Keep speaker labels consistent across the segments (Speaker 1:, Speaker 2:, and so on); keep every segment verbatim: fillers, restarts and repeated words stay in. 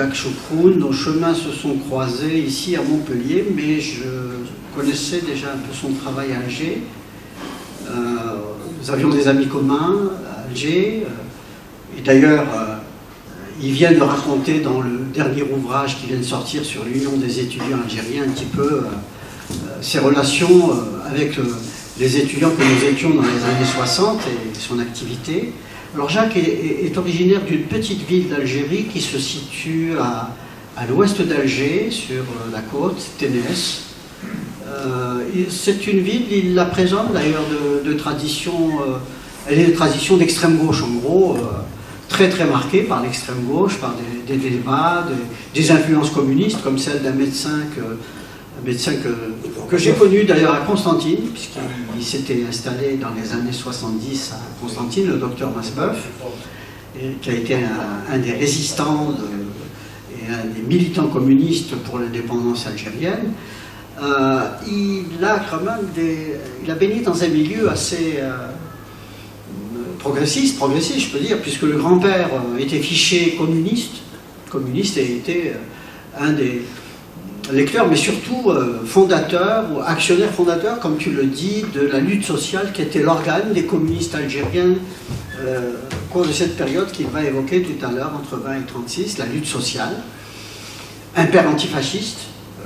Speaker 1: Jacques Choucroune. Nos chemins se sont croisés ici à Montpellier, mais je connaissais déjà un peu son travail à Alger. Euh, nous avions des amis communs à Alger, euh, et d'ailleurs, euh, il vient de raconter dans le dernier ouvrage qui vient de sortir sur l'Union des étudiants algériens un petit peu euh, euh, ses relations euh, avec euh, les étudiants que nous étions dans les années soixante et son activité. Alors Jacques est, est, est originaire d'une petite ville d'Algérie qui se situe à, à l'ouest d'Alger, sur euh, la côte, Ténès. Euh, C'est une ville, il la présente d'ailleurs de, de tradition, euh, elle est de tradition d'extrême gauche en gros, euh, très très marquée par l'extrême gauche, par des, des débats, des, des influences communistes comme celle d'un médecin que, un médecin que, que j'ai connu d'ailleurs à Constantine, puisqu'il s'était installé dans les années soixante-dix à Constantine, le docteur Masbeuf, et qui a été un, un des résistants de, et un des militants communistes pour l'indépendance algérienne. Euh, il a quand même des, il a baigné dans un milieu assez euh, progressiste, progressiste je peux dire, puisque le grand-père euh, était fiché communiste, communiste et était euh, un des lecteurs, mais surtout euh, fondateur ou actionnaire fondateur, comme tu le dis, de la lutte sociale qui était l'organe des communistes algériens euh, au cours de cette période qu'il va évoquer tout à l'heure, entre vingt et trente-six, la lutte sociale, un père antifasciste.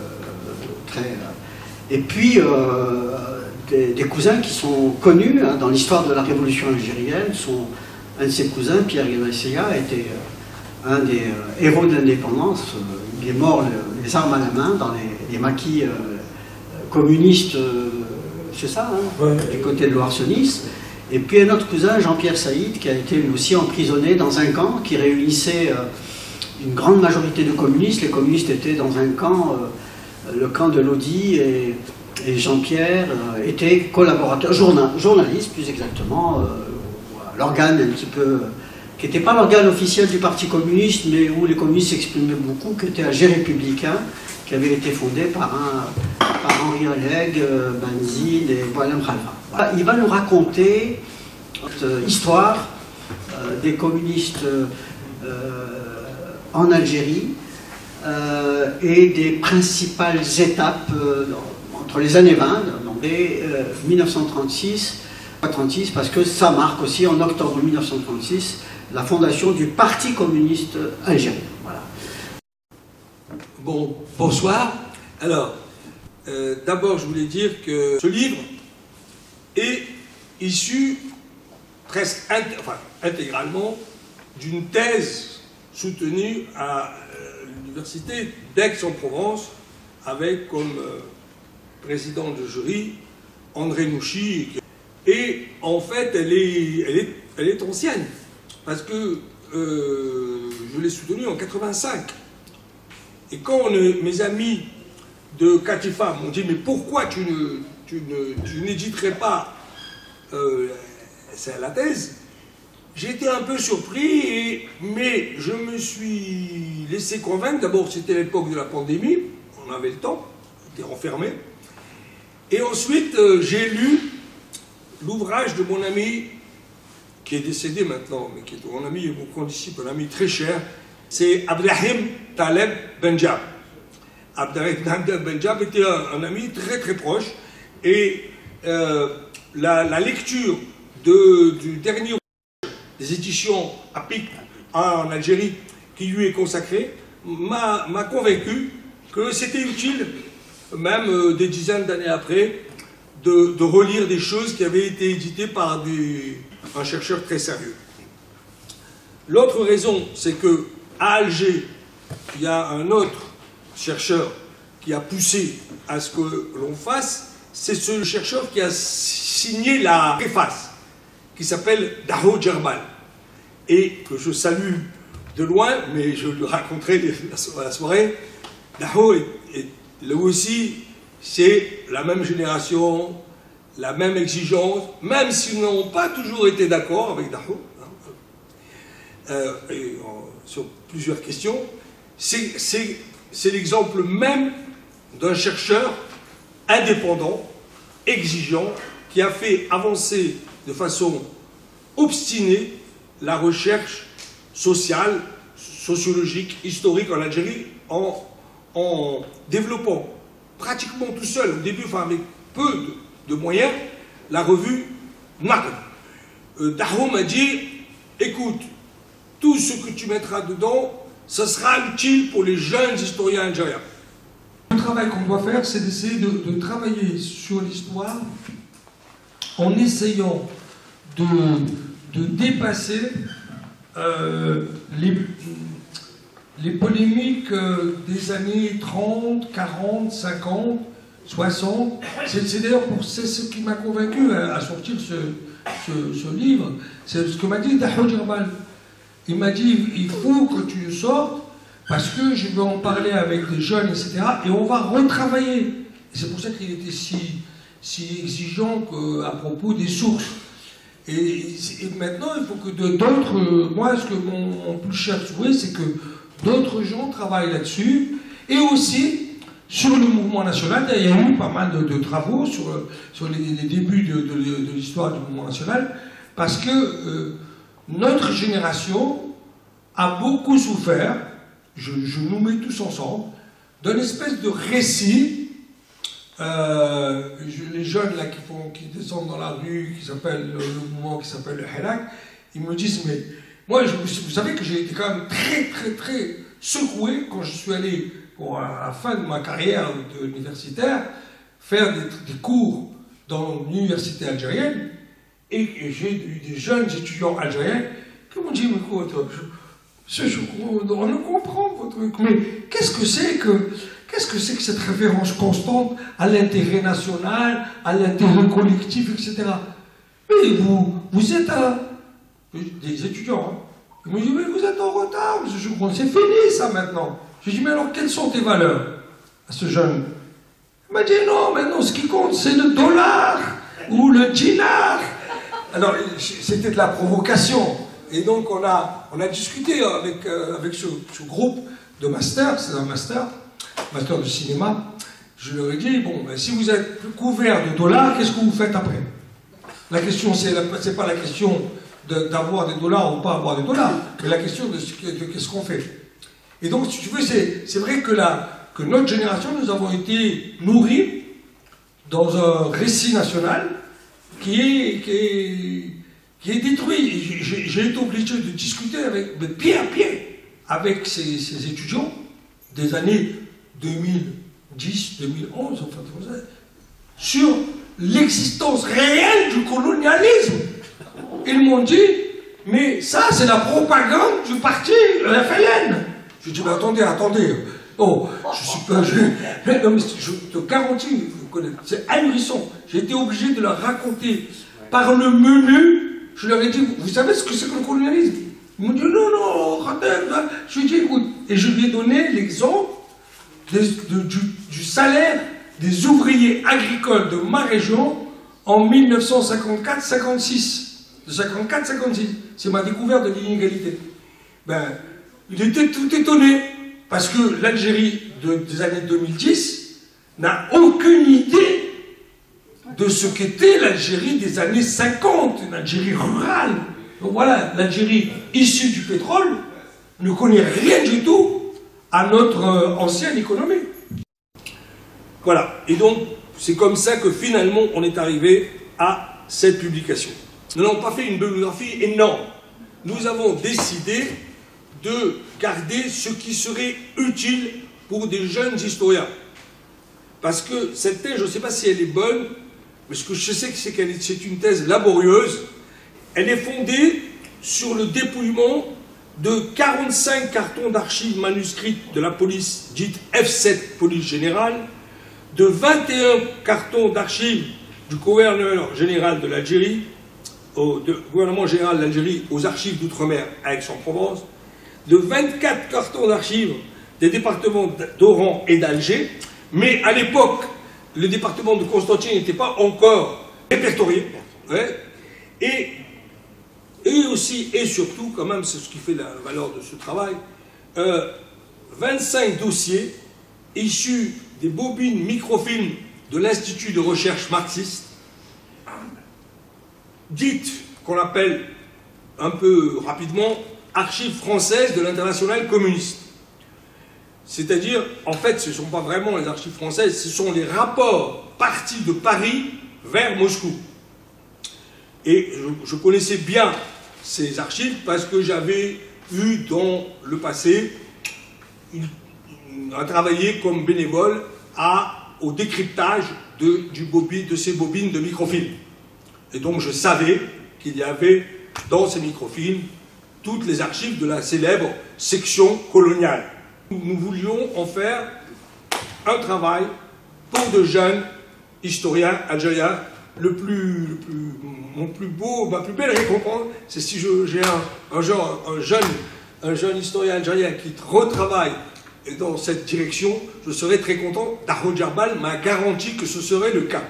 Speaker 1: Et puis, euh, des, des cousins qui sont connus hein, dans l'histoire de la révolution algérienne. Sont, un de ses cousins, Pierre Guirassia, était euh, un des euh, héros de l'indépendance. Il est mort le, les armes à la main dans les, les maquis euh, communistes, euh, c'est ça, hein, ouais. Du côté de Loire-Senis. Et puis un autre cousin, Jean-Pierre Saïd, qui a été lui aussi emprisonné dans un camp qui réunissait euh, une grande majorité de communistes. Les communistes étaient dans un camp... Euh, le camp de Lodi, et, et Jean-Pierre euh, était collaborateur, journal, journaliste plus exactement, euh, l'organe un petit peu, qui n'était pas l'organe officiel du Parti communiste, mais où les communistes s'exprimaient beaucoup, qui était Alger républicain, qui avait été fondé par, un, par Henri Oleg, euh, Benzine et Boualem Khalfa. Il va nous raconter euh, l'histoire euh, des communistes euh, en Algérie, Euh, et des principales étapes euh, entre les années vingt et euh, mille neuf cent trente-six, trente-six, parce que ça marque aussi en octobre mille neuf cent trente-six la fondation du Parti communiste algérien. Voilà.
Speaker 2: Bon, bonsoir. Alors, euh, d'abord je voulais dire que ce livre est issu presque int enfin, intégralement d'une thèse soutenue à l'université d'Aix-en-Provence, avec comme euh, président de jury André Nouchy. Et en fait, elle est, elle est, elle est ancienne, parce que euh, je l'ai soutenue en quatre-vingt-cinq. Et quand on, mes amis de Katifa m'ont dit « Mais pourquoi tu ne, tu ne, tu n'éditerais pas euh, la thèse ?» J'ai été un peu surpris, et, mais je me suis laissé convaincre. D'abord, c'était l'époque de la pandémie, on avait le temps, on était renfermé. Et ensuite, euh, j'ai lu l'ouvrage de mon ami, qui est décédé maintenant, mais qui est mon ami et mon condisciple, un ami très cher, c'est Abdelrahim Taleb Benjab. Abdelrahim Taleb Benjab était un, un ami très très proche, et euh, la, la lecture de, du dernier des éditions A P I C en Algérie qui lui est consacré m'a convaincu que c'était utile, même euh, des dizaines d'années après, de, de relire des choses qui avaient été éditées par des, un chercheur très sérieux. L'autre raison, c'est que à Alger, il y a un autre chercheur qui a poussé à ce que l'on fasse, c'est ce chercheur qui a signé la préface, qui s'appelle Daho Djerbal, et que je salue de loin, mais je le raconterai à la soirée. Daho, est, est, là aussi, c'est la même génération, la même exigence, même s'ils n'ont pas toujours été d'accord avec Daho, hein, euh, et, en, sur plusieurs questions. C'est l'exemple même d'un chercheur indépendant, exigeant, qui a fait avancer de façon obstinée la recherche sociale sociologique, historique en Algérie, en, en développant pratiquement tout seul, au début, enfin avec peu de, de moyens, la revue Naqd. Euh, Dahoum m'a dit, écoute, tout ce que tu mettras dedans, ça sera utile pour les jeunes historiens algériens.
Speaker 3: Le travail qu'on doit faire, c'est d'essayer de, de travailler sur l'histoire en essayant de, de dépasser euh, les, les polémiques euh, des années trente, quarante, cinquante, soixante. C'est d'ailleurs pour c'est ce qui m'a convaincu à, à sortir ce, ce, ce livre. C'est ce que m'a dit Dahoud Jirbal. Il m'a dit, il faut que tu le sortes parce que je vais en parler avec des jeunes, et cetera. Et on va retravailler. Et c'est pour ça qu'il était si, si exigeant que, à propos des sources. Et, et maintenant, il faut que d'autres... Moi, ce que mon, mon plus cher souhait, c'est que d'autres gens travaillent là-dessus. Et aussi, sur le mouvement national, il y a eu pas mal de, de travaux sur, sur les, les débuts de, de, de l'histoire du mouvement national, parce que euh, notre génération a beaucoup souffert, je, je nous mets tous ensemble, d'une espèce de récit. Euh, je, les jeunes là qui, font, qui descendent dans la rue, qui s'appelle le, le mouvement qui s'appelle le Hirak, ils me disent, mais moi, je, vous savez que j'ai été quand même très, très, très secoué quand je suis allé, pour à la fin de ma carrière universitaire, faire des, des cours dans l'université algérienne, et, et j'ai eu des jeunes étudiants algériens qui m'ont dit, mais quoi, je, je, on ne comprend pas votre truc, mais qu'est-ce que c'est que... Qu'est-ce que c'est que cette référence constante à l'intérêt national, à l'intérêt collectif, et cetera. Mais vous, vous êtes un... des étudiants, hein. Ils m'ont dit, mais vous êtes en retard, monsieur Choukron, c'est fini ça maintenant. J'ai dit, mais alors quelles sont tes valeurs à ce jeune? Il m'a dit, non, maintenant ce qui compte c'est le dollar ou le dinar. Alors c'était de la provocation. Et donc on a, on a discuté avec, euh, avec ce, ce groupe de master, c'est un master, master de cinéma. Je leur ai dit, bon, ben, si vous êtes couvert de dollars, qu'est-ce que vous faites après? La question, c'est pas la question d'avoir des dollars ou pas avoir des dollars, mais la question de, de qu'est-ce qu'on fait. Et donc, si tu veux, c'est vrai que, la, que notre génération, nous avons été nourris dans un récit national qui est, qui est, qui est détruit. J'ai été obligé de discuter avec, de pied à pied avec ces, ces étudiants des années deux mille dix, deux mille onze, enfin, sur l'existence réelle du colonialisme. Ils m'ont dit, mais ça, c'est la propagande du parti F L N. Je dis, mais attendez, attendez. Oh, je suis pas... Je, non, mais je te garantis, c'est ahurissant. J'ai été obligé de leur raconter par le menu. Je leur ai dit, vous savez ce que c'est que le colonialisme? Ils m'ont dit, non, non, je lui ai dit, écoute. Et je lui ai donné l'exemple du, du salaire des ouvriers agricoles de ma région en mille neuf cent cinquante-quatre cinquante-six. De cinquante-quatre cinquante-six. C'est ma découverte de l'inégalité. Ben, il était tout étonné, parce que l'Algérie de, des années deux mille dix n'a aucune idée de ce qu'était l'Algérie des années cinquante, une Algérie rurale. Donc voilà, l'Algérie issue du pétrole ne connaît rien du tout à notre euh, ancienne économie. Voilà, et donc c'est comme ça que finalement on est arrivé à cette publication. Nous n'avons pas fait une bibliographie énorme. Nous avons décidé de garder ce qui serait utile pour des jeunes historiens. Parce que cette thèse, je ne sais pas si elle est bonne, mais ce que je sais, c'est qu'elle est, c'est une thèse laborieuse. Elle est fondée sur le dépouillement de quarante-cinq cartons d'archives manuscrites de la police dite F sept, police générale, de vingt et un cartons d'archives du gouverneur général de l'Algérie, au de, gouvernement général d'Algérie aux archives d'outre-mer à Aix-en-Provence, de vingt-quatre cartons d'archives des départements d'Oran et d'Alger, mais à l'époque, le département de Constantine n'était pas encore répertorié. Ouais, et, et aussi, et surtout, quand même, c'est ce qui fait la valeur de ce travail, euh, vingt-cinq dossiers issus des bobines microfilms de l'Institut de recherche marxiste, dites qu'on appelle un peu rapidement
Speaker 2: archives françaises de l'internationale communiste. C'est-à-dire, en fait, ce ne sont pas vraiment les archives françaises, ce sont les rapports partis de Paris vers Moscou. Et je, je connaissais bien ces archives parce que j'avais eu dans le passé une, une, à travailler comme bénévole à, au décryptage de, du bobine, de ces bobines de microfilm. Et donc je savais qu'il y avait dans ces microfilms toutes les archives de la célèbre section coloniale. Nous voulions en faire un travail pour de jeunes historiens algériens. Le plus, le plus, mon plus beau, ma plus belle récompense, c'est si j'ai un, un, genre, un, jeune, un jeune historien algérien qui retravaille dans cette direction, je serais très content. Daro Djarbal m'a garanti que ce serait le cas.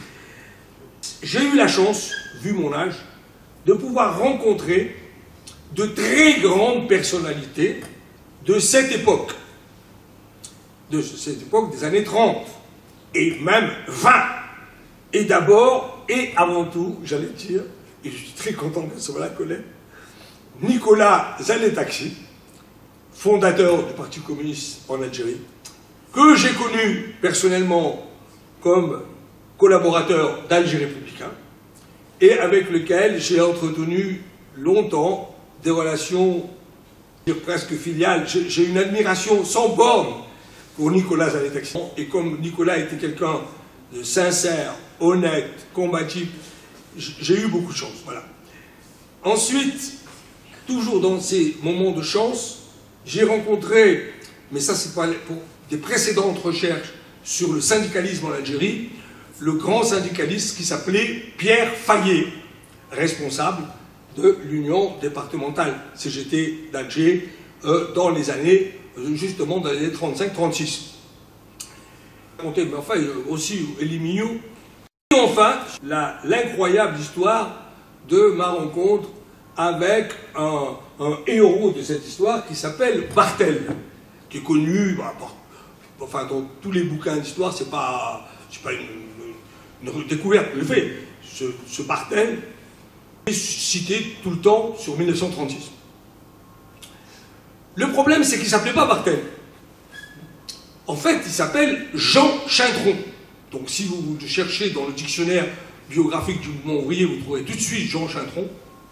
Speaker 2: J'ai eu la chance, vu mon âge, de pouvoir rencontrer de très grandes personnalités de cette époque, de cette époque des années trente, et même vingt. Et d'abord, et avant tout, j'allais dire, et je suis très content que ce soit la collègue, Nicolas Zanetakchi, fondateur du Parti communiste en Algérie, que j'ai connu personnellement comme collaborateur d'Alger républicain, et avec lequel j'ai entretenu longtemps des relations presque filiales. J'ai une admiration sans borne pour Nicolas Zanetakchi, et comme Nicolas était quelqu'un de sincère, honnête, combatif, j'ai eu beaucoup de chance. Voilà. Ensuite, toujours dans ces moments de chance, j'ai rencontré, mais ça c'est pas pour des précédentes recherches sur le syndicalisme en Algérie, le grand syndicaliste qui s'appelait Pierre Fayet, responsable de l'Union départementale C G T d'Alger euh, dans les années, euh, justement dans les années trente-cinq trente-six. Mais enfin, aussi Elie Mignot. Et enfin, l'incroyable histoire de ma rencontre avec un, un héros de cette histoire qui s'appelle Barthel, qui est connu, bah, enfin dans tous les bouquins d'histoire, c'est pas, c'est pas une, une, une découverte, le fait. Ce, ce Barthel est cité tout le temps sur mille neuf cent trente-six. Le problème, c'est qu'il ne s'appelait pas Barthel. En fait, il s'appelle Jean Chintron. Donc si vous cherchez dans le dictionnaire biographique du mouvement ouvrier, vous trouverez tout de suite Jean Chintron.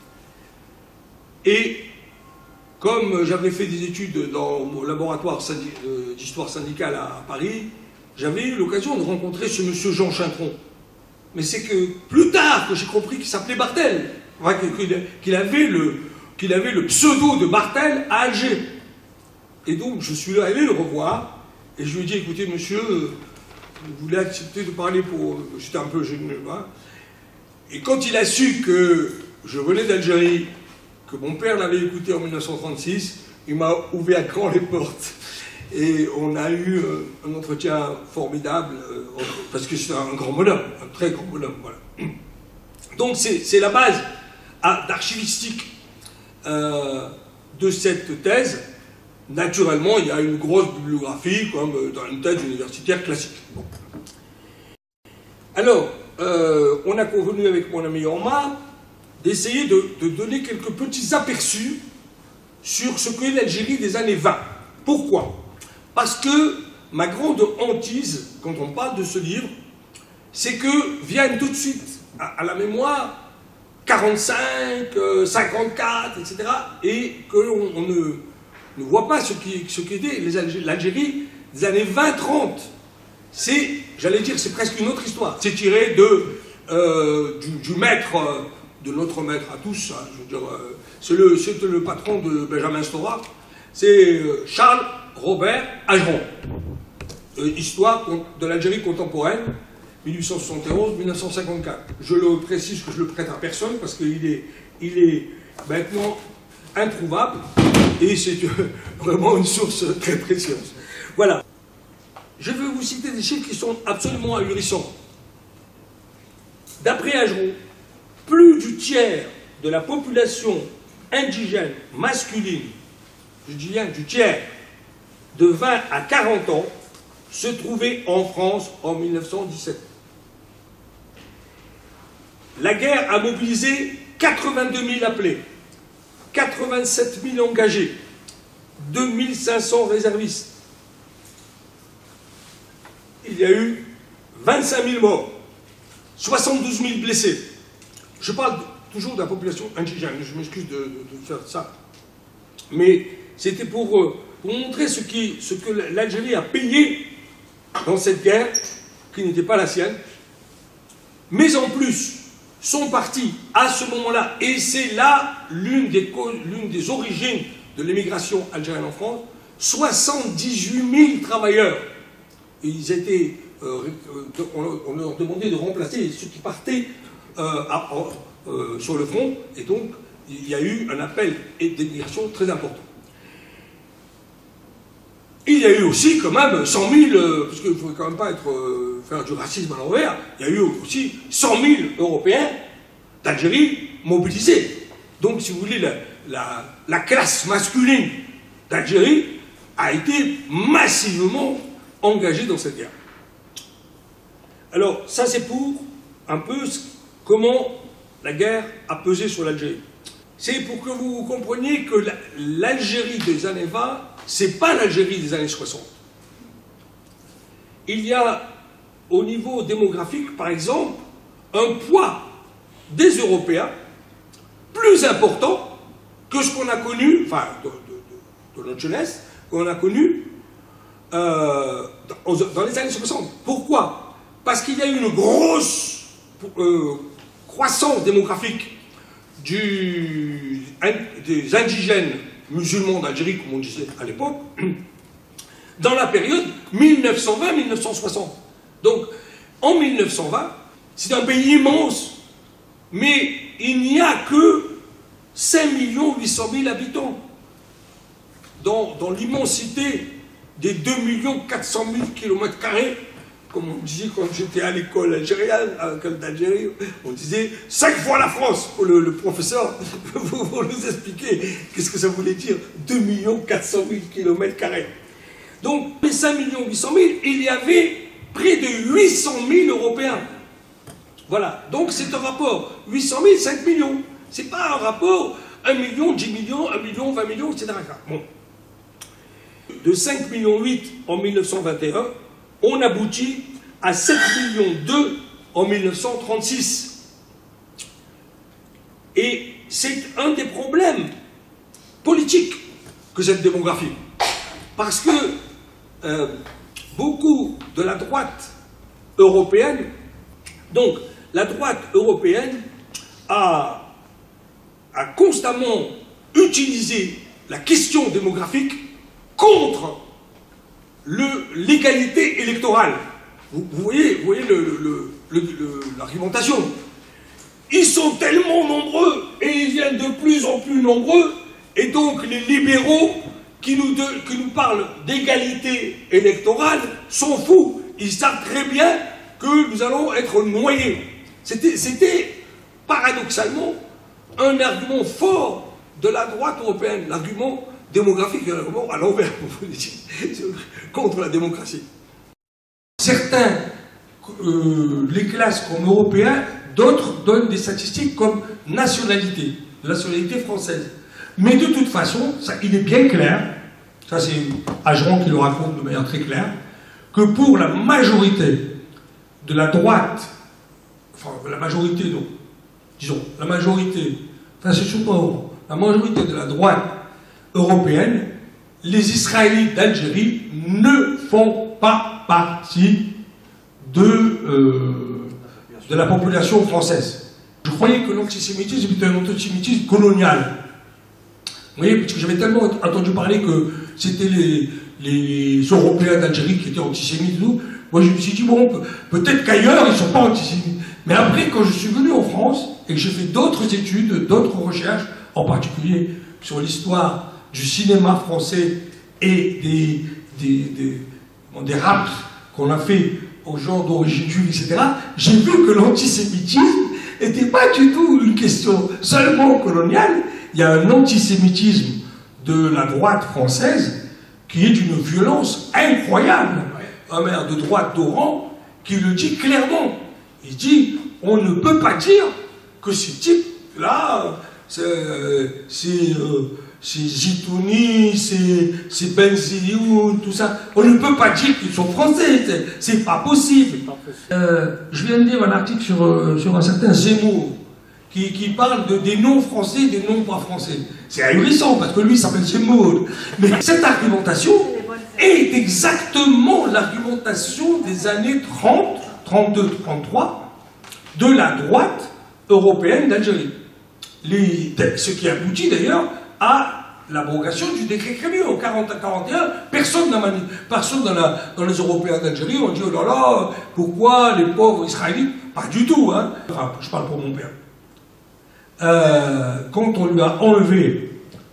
Speaker 2: Et comme j'avais fait des études dans mon laboratoire d'histoire syndicale à Paris, j'avais eu l'occasion de rencontrer ce monsieur Jean Chintron. Mais c'est que plus tard que j'ai compris qu'il s'appelait Barthel, enfin, qu'il avait, qu'il avait le pseudo de Barthel à Alger. Et donc je suis allé le revoir. Et je lui ai dit, écoutez, monsieur, euh, vous voulez accepter de parler pour... J'étais un peu gêné, hein. Et quand il a su que je venais d'Algérie, que mon père l'avait écouté en mille neuf cent trente-six, il m'a ouvert grand les portes. Et on a eu euh, un entretien formidable, euh, parce que c'est un grand bonhomme, un très grand bonhomme, voilà. Donc c'est la base d'archivistique euh, de cette thèse. Naturellement, il y a une grosse bibliographie, comme dans une thèse universitaire classique. Bon. Alors, euh, on a convenu avec mon ami Omar d'essayer de, de donner quelques petits aperçus sur ce qu'est l'Algérie des années vingt. Pourquoi? Parce que ma grande hantise, quand on parle de ce livre, c'est que viennent tout de suite à, à la mémoire quarante-cinq, cinquante-quatre, et cetera, et qu'on on ne... ne voit pas ce qui, ce qui était l'Algérie des années vingt trente. C'est, j'allais dire, c'est presque une autre histoire. C'est tiré de, euh, du, du maître, de notre maître à tous, hein, je veux dire, euh, c'est le, le patron de Benjamin Stora, c'est euh, Charles Robert Ageron. Euh, histoire de l'Algérie contemporaine, mille huit cent soixante et onze à mille neuf cent cinquante-quatre. Je le précise que je le prête à personne, parce qu'il est, il est maintenant introuvable, et c'est vraiment une source très précieuse. Voilà. Je vais vous citer des chiffres qui sont absolument ahurissants. D'après Ageron, plus du tiers de la population indigène masculine, je dis bien du tiers, de vingt à quarante ans, se trouvait en France en mille neuf cent dix-sept. La guerre a mobilisé quatre-vingt-deux mille appelés. quatre-vingt-sept mille engagés, deux mille cinq cents réservistes. Il y a eu vingt-cinq mille morts, soixante-douze mille blessés. Je parle toujours de la population indigène, je m'excuse de, de, de faire ça. Mais c'était pour, pour montrer ce, qui, ce que l'Algérie a payé dans cette guerre, qui n'était pas la sienne. Mais en plus, sont partis à ce moment-là, et c'est là l'une des, l'une des origines de l'émigration algérienne en France, soixante-dix-huit mille travailleurs. Et ils étaient, euh, on, on leur demandait de remplacer ceux qui partaient euh, à, euh, sur le front, et donc il y a eu un appel d'émigration très important. Il y a eu aussi quand même cent mille, euh, parce qu'il ne faut quand même pas être, euh, faire du racisme à l'envers, il y a eu aussi cent mille Européens d'Algérie mobilisés. Donc si vous voulez, la, la, la classe masculine d'Algérie a été massivement engagée dans cette guerre. Alors ça c'est pour un peu comment la guerre a pesé sur l'Algérie. C'est pour que vous compreniez que l'Algérie des années vingt, c'est pas l'Algérie des années soixante. Il y a, au niveau démographique, par exemple, un poids des Européens plus important que ce qu'on a connu, enfin, de, de, de, de notre jeunesse, qu'on a connu euh, dans, dans les années soixante. Pourquoi? Parce qu'il y a eu une grosse euh, croissance démographique du, des indigènes musulmans d'Algérie, comme on disait à l'époque, dans la période mille neuf cent vingt à mille neuf cent soixante. Donc, en mille neuf cent vingt, c'est un pays immense, mais il n'y a que cinq millions huit cent mille habitants. Dans, dans l'immensité des deux millions quatre cent mille kilomètres carrés, comme on disait quand j'étais à l'école algérienne, à l'école d'Algérie, on disait cinq fois la France. Le, le professeur, pour nous expliquer qu'est-ce que ça voulait dire, deux millions quatre cent mille kilomètres carrés. Donc, les cinq millions huit cent mille, il y avait près de huit cent mille Européens. Voilà, donc c'est un rapport huit cent mille, cinq millions. C'est pas un rapport un million, dix millions, un million, vingt millions, et cetera. Bon. De cinq millions huit en mille neuf cent vingt et un, on aboutit à sept millions deux en mille neuf cent trente-six. Et c'est un des problèmes politiques que cette démographie. Parce que euh, beaucoup de la droite européenne, donc la droite européenne a, a constamment utilisé la question démographique contre l'égalité électorale. Vous, vous voyez, vous voyez l'argumentation. Ils sont tellement nombreux et ils viennent de plus en plus nombreux, et donc les libéraux qui nous, de, qui nous parlent d'égalité électorale sont fous. Ils savent très bien que nous allons être noyés. C'était paradoxalement un argument fort de la droite européenne, l'argument démographique, l'argument à l'envers, contre la démocratie.
Speaker 3: Certains, euh, les classes comme européens, d'autres donnent des statistiques comme nationalité, nationalité française. Mais de toute façon, ça, il est bien clair, ça c'est Ageron qui le raconte de manière très claire, que pour la majorité de la droite, enfin la majorité, donc, disons, la majorité, enfin c'est surtout la majorité de la droite européenne, les Israélites d'Algérie ne font pas partie de, euh, de la population française. Je croyais que l'antisémitisme était un antisémitisme colonial. Vous voyez, parce que j'avais tellement entendu parler que c'était les, les Européens d'Algérie qui étaient antisémites et tout. Moi, je me suis dit, bon, peut-être qu'ailleurs, ils ne sont pas antisémites. Mais après, quand je suis venu en France et que j'ai fait d'autres études, d'autres recherches, en particulier sur l'histoire du cinéma français et des, des, des, bon, des raps qu'on a fait aux gens d'origine juive, et cetera, j'ai vu que l'antisémitisme n'était pas du tout une question seulement coloniale. Il y a un antisémitisme de la droite française qui est d'une violence incroyable. Un maire de droite d'Oran qui le dit clairement. Il dit, on ne peut pas dire que ces types-là
Speaker 2: c'est euh, Zitouni, c'est Benziou, tout ça. On ne peut pas dire qu'ils sont français, c'est pas possible. Euh, je viens de lire un article sur, euh, sur un certain Zemmour, qui, qui parle de, des noms français et des noms pas français. C'est ahurissant, parce que lui s'appelle Zemmour. Mais cette argumentation est exactement l'argumentation des années trente, trente-deux, trente-trois, de la droite européenne d'Algérie. Ce qui aboutit d'ailleurs à l'abrogation du décret Crémieux en quarante à quarante et un. Personne n'a mani... personne dans, la... dans les Européens d'Algérie ont dit oh là là, pourquoi les pauvres Israélites? Pas du tout, hein. Enfin, je parle pour mon père. Euh, quand on lui a enlevé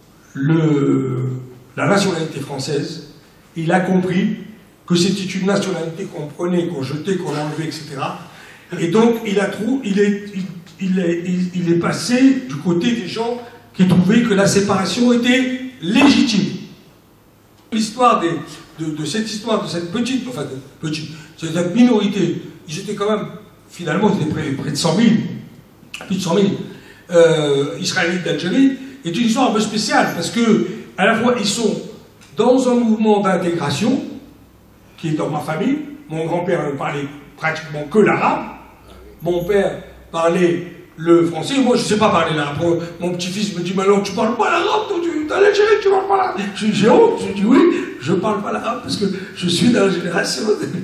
Speaker 2: le... la nationalité française, il a compris que c'était une nationalité qu'on prenait, qu'on jetait, qu'on enlevait, et cetera. Et donc, il a trouvé, il est, il, il, est, il, il est passé du côté des gens qui trouvaient que la séparation était légitime. L'histoire de, de cette histoire, de cette petite, enfin, de, petite, cette minorité, ils étaient quand même, finalement, ils étaient près, près de cent mille, plus de cent mille euh, Israélites d'Algérie, est une histoire un peu spéciale, parce que, à la fois, ils sont dans un mouvement d'intégration, qui est dans ma famille. Mon grand-père ne parlait pratiquement que l'arabe. Mon père parlait le français. Moi, je ne sais pas parler l'arabe. Mon petit-fils me dit, mais alors, tu parles pas l'arabe, dans l'Algérie, tu parles pas l'arabe. J'ai honte, je dis oui, je parle pas l'arabe, parce que je suis dans la génération...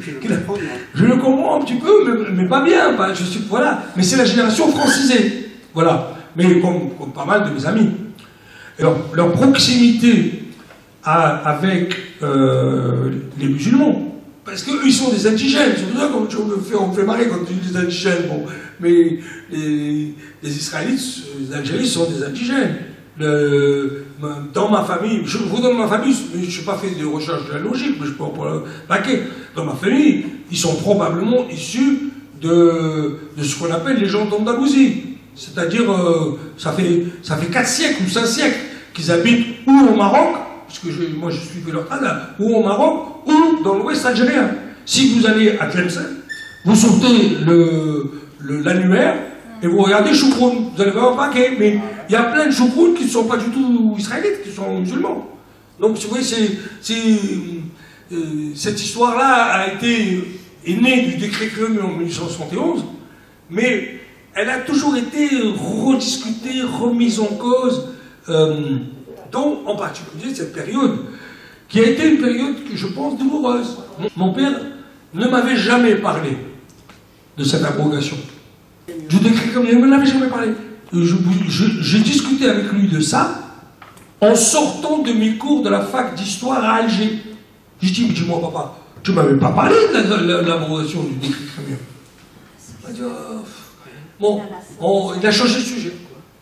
Speaker 2: Je le comprends un petit peu, mais, mais pas bien. Pas, je suis, voilà. Mais c'est la génération francisée. Voilà. Mais comme, comme pas mal de mes amis. Alors, leur proximité à, avec euh, les musulmans, parce qu'eux, ils sont des indigènes. C'est pour ça qu'on me fait, on me fait marrer quand tu dis des indigènes. Bon. Mais les, les Israélites, les Algériens sont des indigènes. Le, dans ma famille, je vous donne ma famille, je n'ai pas fait de recherche de la logique, mais je peux en paquet. Dans ma famille, ils sont probablement issus de, de ce qu'on appelle les gens d'Andalousie. C'est-à-dire, euh, ça fait ça fait quatre siècles ou cinq siècles qu'ils habitent ou au Maroc, parce que je, moi je suis de leur là, ou au Maroc, ou dans l'ouest algérien. Si vous allez à Tlemcen, vous sortez l'annuaire et vous regardez Choucroune, vous allez voir un paquet, mais il y a plein de Choucrounes qui ne sont pas du tout israélites, qui sont musulmans. Donc vous voyez, c'est, euh, cette histoire-là a été est née du décret Crémieux en mille huit cent soixante et onze, mais elle a toujours été rediscutée, remise en cause, euh, dont en particulier cette période, qui a été une période que je pense douloureuse. Mon père ne m'avait jamais parlé de cette abrogation. Du décret Crémieux, il ne m'avait jamais parlé. J'ai discuté avec lui de ça en sortant de mes cours de la fac d'histoire à Alger. J'ai dit, mais dis-moi papa, tu ne m'avais pas parlé de l'abrogation du décret Crémieux. Il m'a dit, oh. Bon, on, il a changé de sujet.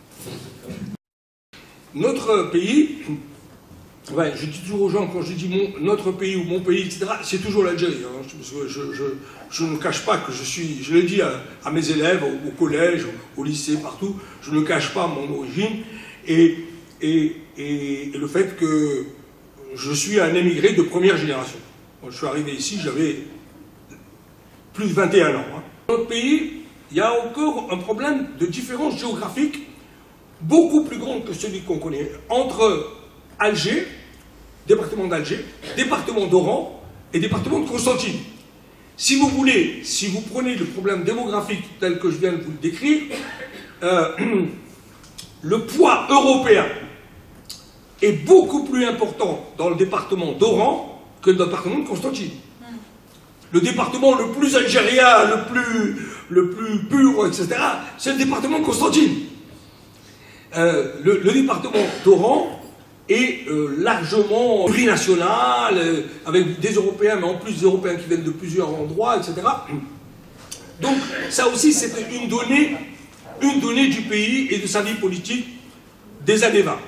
Speaker 2: Notre pays, ouais, je dis toujours aux gens, quand je dis mon, notre pays ou mon pays, et cetera, c'est toujours l'Algérie. Hein, je, je, je, je ne cache pas que je suis, je l'ai dit à, à mes élèves, au, au collège, au, au lycée, partout, je ne cache pas mon origine et, et, et, et le fait que je suis un émigré de première génération. Quand je suis arrivé ici, j'avais plus de vingt et un ans. Hein. Notre pays, il y a encore un problème de différence géographique beaucoup plus grande que celui qu'on connaît entre Alger, département d'Alger, département d'Oran et département de Constantine. Si vous voulez, si vous prenez le problème démographique tel que je viens de vous le décrire, euh, le poids européen est beaucoup plus important dans le département d'Oran que le département de Constantine. Le département le plus algérien, le plus, le plus pur, et cetera, c'est le département de Constantine. Euh, le, le département d'Oran est euh, largement plurinational, euh, avec des Européens, mais en plus des Européens qui viennent de plusieurs endroits, et cetera. Donc ça aussi, c'est une donnée, une donnée du pays et de sa vie politique des années vingt.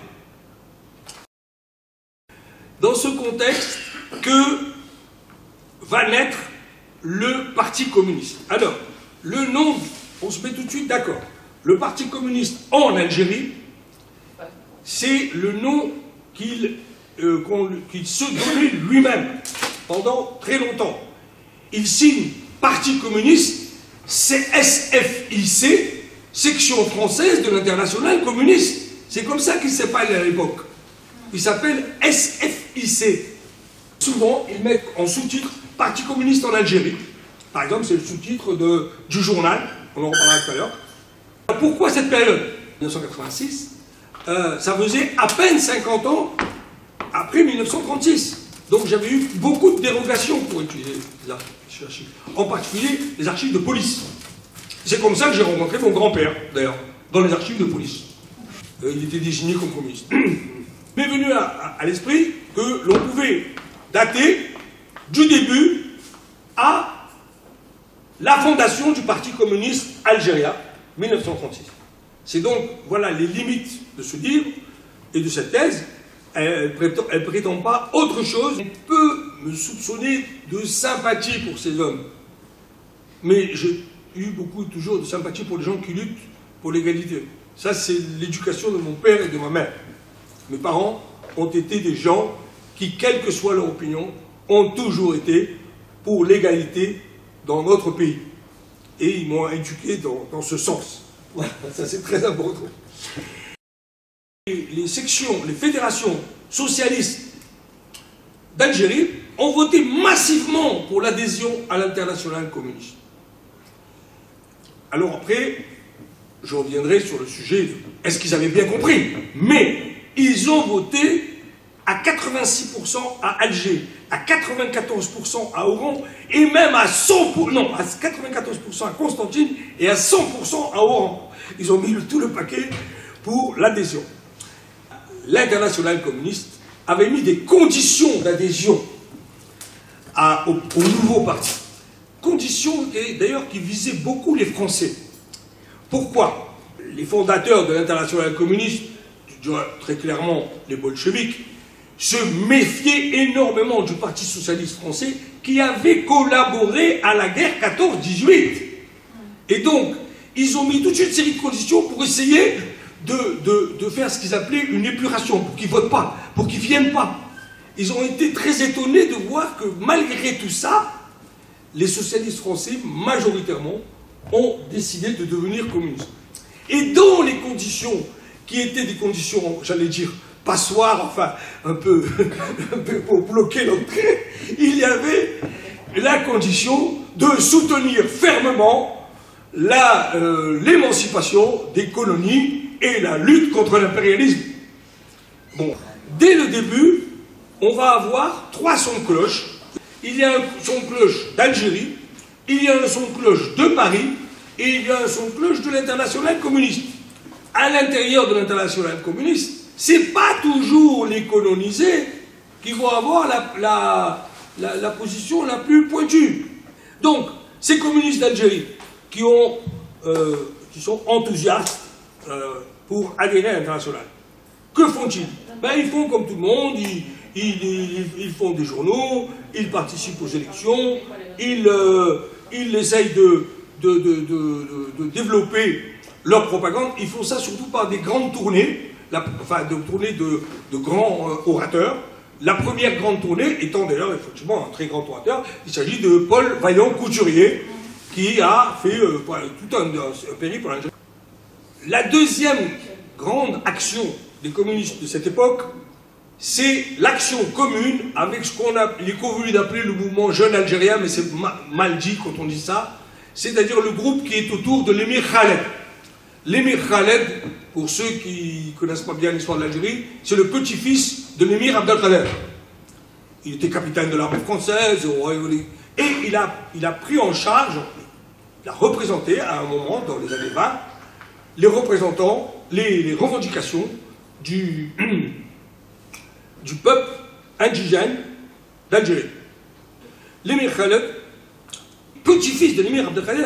Speaker 2: Dans ce contexte que va naître le Parti communiste. Alors, le nom, on se met tout de suite d'accord. Le Parti communiste en Algérie, c'est le nom qu'il euh, qu'il se donnait lui-même pendant très longtemps. Il signe Parti communiste, c'est S F I C, section française de l'Internationale communiste. C'est comme ça qu'il s'appelle à l'époque. Il s'appelle S F I C. Souvent, ils mettent en sous-titre Parti communiste en Algérie. Par exemple, c'est le sous-titre du journal, on en reparlera tout à l'heure. Pourquoi cette période mille neuf cent quatre-vingt-six, euh, ça faisait à peine cinquante ans après mille neuf cent trente-six. Donc j'avais eu beaucoup de dérogations pour utiliser les archives, en particulier les archives de police. C'est comme ça que j'ai rencontré mon grand-père, d'ailleurs, dans les archives de police. Euh, il était désigné comme communiste. Mais venu à, à, à l'esprit que l'on pouvait dater du début à la fondation du Parti communiste algérien, mille neuf cent trente-six. C'est donc, voilà, les limites de ce livre et de cette thèse. Elle ne prétend pas autre chose. On peut me soupçonner de sympathie pour ces hommes. Mais j'ai eu beaucoup, toujours, de sympathie pour les gens qui luttent pour l'égalité. Ça, c'est l'éducation de mon père et de ma mère. Mes parents ont été des gens qui, quelle que soit leur opinion, ont toujours été pour l'égalité dans notre pays. Et ils m'ont éduqué dans, dans ce sens. Voilà, ça c'est très important. Les sections, les fédérations socialistes d'Algérie ont voté massivement pour l'adhésion à l'internationale communiste. Alors après, je reviendrai sur le sujet, est-ce qu'ils avaient bien compris? Mais ils ont voté à quatre-vingt-six pour cent à Alger, à quatre-vingt-quatorze pour cent à Oran, et même à cent pour cent, non, à quatre-vingt-quatorze pour cent à Constantine et à cent pour cent à Oran. Ils ont mis le, tout le paquet pour l'adhésion. L'internationale communiste avait mis des conditions d'adhésion au, au nouveau parti. Conditions d'ailleurs qui visaient beaucoup les Français. Pourquoi? Les fondateurs de l'internationale communiste, très clairement les bolcheviks, se méfiaient énormément du Parti socialiste français qui avait collaboré à la guerre quatorze dix-huit. Et donc, ils ont mis toute une série de conditions pour essayer de, de, de faire ce qu'ils appelaient une épuration, pour qu'ils ne votent pas, pour qu'ils ne viennent pas. Ils ont été très étonnés de voir que malgré tout ça, les socialistes français, majoritairement, ont décidé de devenir communistes. Et dans les conditions qui étaient des conditions, j'allais dire, passoires, enfin, un peu, un peu pour bloquer l'entrée, il y avait la condition de soutenir fermement euh, l'émancipation des colonies et la lutte contre l'impérialisme. Bon, dès le début, on va avoir trois sons de cloche. Il y a un son de cloche d'Algérie, il y a un son de cloche de Paris, et il y a un son de cloche de l'internationale communiste. À l'intérieur de l'internationale communiste, c'est pas toujours les colonisés qui vont avoir la, la, la, la position la plus pointue. Donc, ces communistes d'Algérie qui, ont, euh, qui sont enthousiastes euh, pour adhérer à l'international, que font-ils? Ben, ils font comme tout le monde, ils, ils, ils, ils font des journaux, ils participent aux élections, ils, euh, ils essayent de, de, de, de, de développer leur propagande. Ils font ça surtout par des grandes tournées, la, enfin de tournées de, de grands euh, orateurs. La première grande tournée étant d'ailleurs effectivement un très grand orateur, il s'agit de Paul Vaillant-Couturier, qui a fait euh, tout un, un périple en Algérie. La deuxième grande action des communistes de cette époque, c'est l'action commune avec ce qu'on a les convenus d'appeler le mouvement jeune algérien, mais c'est ma, mal dit quand on dit ça, c'est-à-dire le groupe qui est autour de l'émir Khaled. L'émir Khaled, pour ceux qui ne connaissent pas bien l'histoire de l'Algérie, c'est le petit-fils de l'émir Abdelkader. Il était capitaine de l'armée française, et il a, il a pris en charge, il a représenté à un moment, dans les années vingt, les représentants, les, les revendications du, du peuple indigène d'Algérie. L'émir Khaled, petit-fils de l'émir Abdelkader,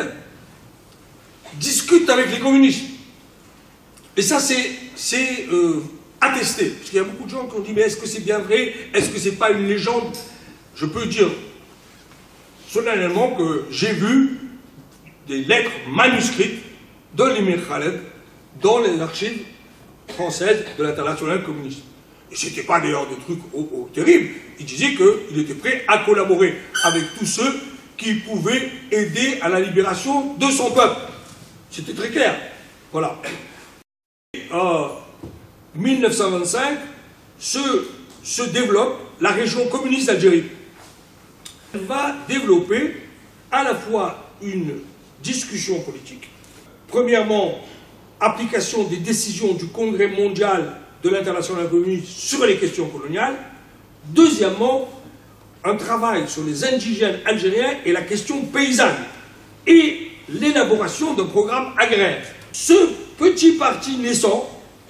Speaker 2: discute avec les communistes. Et ça, c'est euh, attesté. Parce qu'il y a beaucoup de gens qui ont dit, mais est-ce que c'est bien vrai? Est-ce que c'est pas une légende? Je peux dire solennellement que j'ai vu des lettres manuscrites de l'émir Khaled dans les archives françaises de l'internationale communiste. Et ce n'était pas d'ailleurs des trucs oh, oh, terribles. Il disait qu'il était prêt à collaborer avec tous ceux qui pouvaient aider à la libération de son peuple. C'était très clair. Voilà. Euh, mille neuf cent vingt-cinq, se, se développe la région communiste d'Algérie. Elle va développer à la fois une discussion politique, premièrement, application des décisions du Congrès mondial de l'internationale communiste sur les questions coloniales, deuxièmement, un travail sur les indigènes algériens et la question paysanne, et l'élaboration d'un programme agraire. Ce petit parti naissant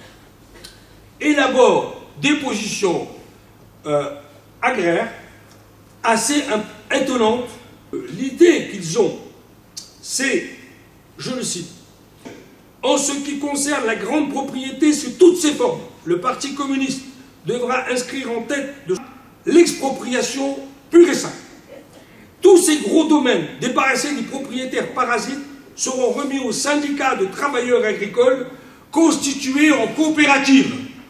Speaker 2: élabore des positions euh, agraires assez étonnantes. L'idée qu'ils ont, c'est, je le cite, en ce qui concerne la grande propriété sous toutes ses formes, le Parti communiste devra inscrire en tête de l'expropriation pure et simple. Tous ces gros domaines débarrassés des propriétaires parasites seront remis aux syndicats de travailleurs agricoles constitués en coopérative.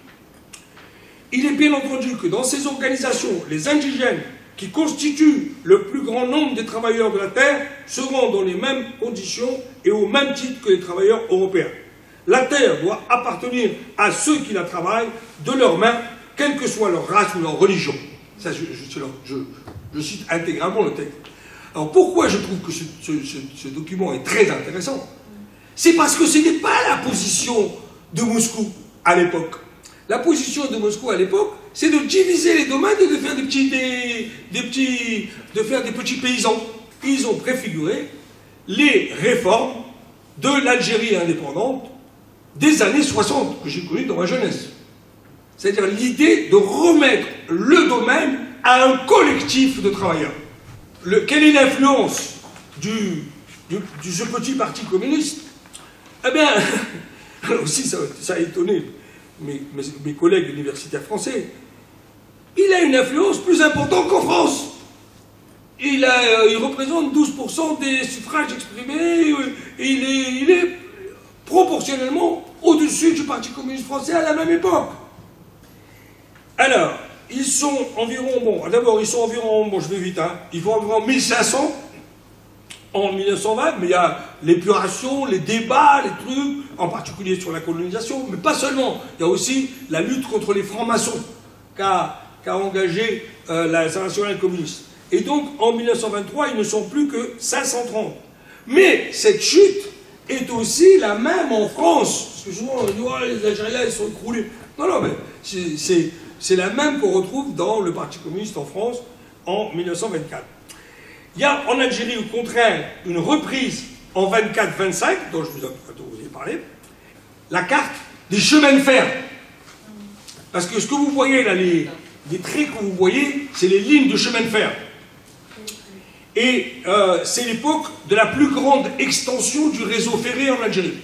Speaker 2: Il est bien entendu que dans ces organisations, les indigènes qui constituent le plus grand nombre des travailleurs de la terre seront dans les mêmes conditions et au même titre que les travailleurs européens. La terre doit appartenir à ceux qui la travaillent de leurs mains, quelle que soit leur race ou leur religion. Ça, je, je, je, je cite intégralement le texte. Alors pourquoi je trouve que ce, ce, ce, ce document est très intéressant? C'est parce que ce n'est pas la position de Moscou à l'époque. La position de Moscou à l'époque, c'est de diviser les domaines et de faire des petits, des, des petits, de faire des petits paysans. Ils ont préfiguré les réformes de l'Algérie indépendante des années soixante, que j'ai connues dans ma jeunesse. C'est-à-dire l'idée de remettre le domaine à un collectif de travailleurs. Le, quelle est l'influence du, du, du ce petit parti communiste? Eh bien, aussi ça, ça a étonné mes, mes, mes collègues universitaires français. Il a une influence plus importante qu'en France. Il, a, euh, il représente douze pour cent des suffrages exprimés, euh, et il est, il est proportionnellement au-dessus du Parti communiste français à la même époque. Alors, ils sont environ, bon, d'abord, ils sont environ, bon, je vais vite, hein, ils vont environ mille cinq cents en mille neuf cent vingt, mais il y a l'épuration, les débats, les trucs, en particulier sur la colonisation, mais pas seulement. Il y a aussi la lutte contre les francs-maçons qu'a qu'a engagé euh, l'internationale communiste. Et donc, en mille neuf cent vingt-trois, ils ne sont plus que cinq cent trente. Mais cette chute est aussi la même en France. Parce que souvent, on dit, oh, les Algériens, ils sont écroulés. Non, non, mais c'est... C'est la même qu'on retrouve dans le Parti communiste en France en mille neuf cent vingt-quatre. Il y a en Algérie, au contraire, une reprise en vingt-quatre vingt-cinq, dont je vous, dont vous ai parlé, la carte des chemins de fer. Parce que ce que vous voyez là, les, les traits que vous voyez, c'est les lignes de chemin de fer. Et euh, c'est l'époque de la plus grande extension du réseau ferré en Algérie.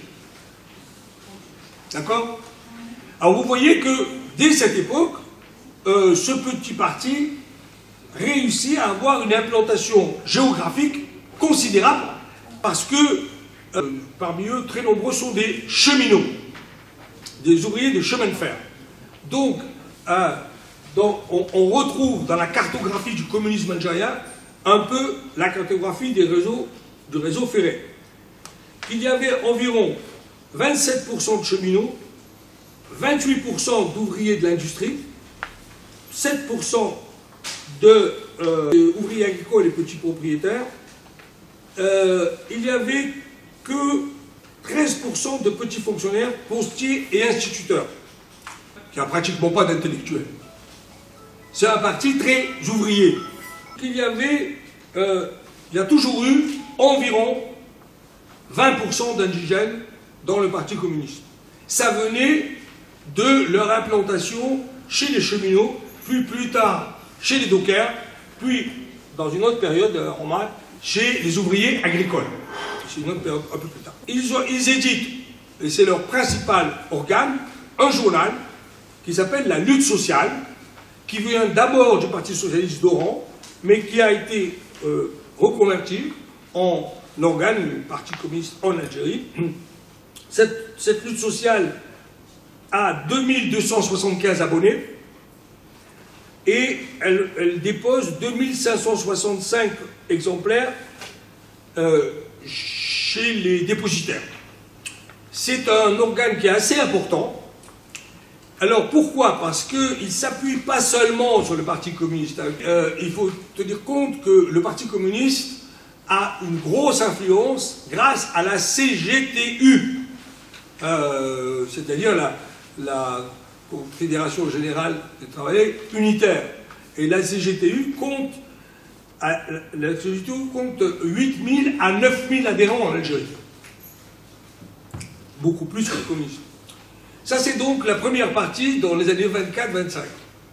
Speaker 2: D'accord? Alors vous voyez que dès cette époque, Euh, ce petit parti réussit à avoir une implantation géographique considérable parce que euh, parmi eux, très nombreux sont des cheminots, des ouvriers de chemin de fer. Donc, euh, dans, on, on retrouve dans la cartographie du communisme algérien un peu la cartographie des réseaux, du réseau ferré. Il y avait environ vingt-sept pour cent de cheminots, vingt-huit pour cent d'ouvriers de l'industrie, sept pour cent d'ouvriers euh, agricoles et petits propriétaires, euh, il n'y avait que treize pour cent de petits fonctionnaires, postiers et instituteurs. Il n'y a pratiquement pas d'intellectuels. C'est un parti très ouvrier. Il y avait, euh, il y a toujours eu environ vingt pour cent d'indigènes dans le Parti communiste. Ça venait de leur implantation chez les cheminots, puis plus tard chez les dockers, puis dans une autre période, Roman, chez les ouvriers agricoles. C'est une autre période un peu plus tard. Ils, ont, ils éditent, et c'est leur principal organe, un journal qui s'appelle La Lutte sociale, qui vient d'abord du Parti socialiste d'Oran, mais qui a été euh, reconverti en organe du Parti communiste en Algérie. Cette, cette lutte sociale a deux mille deux cent soixante-quinze abonnés, et elle, elle dépose deux mille cinq cent soixante-cinq exemplaires euh, chez les dépositaires. C'est un organe qui est assez important. Alors pourquoi? Parce qu'il ne s'appuie pas seulement sur le Parti communiste. Euh, il faut tenir compte que le Parti communiste a une grosse influence grâce à la C G T U, euh, c'est-à-dire la, la Confédération Générale des Travailleurs Unitaires. Et la C G T U compte, la C G T U compte huit mille à neuf mille adhérents en Algérie. Beaucoup plus que le communisme. Ça, c'est donc la première partie dans les années vingt-quatre vingt-cinq.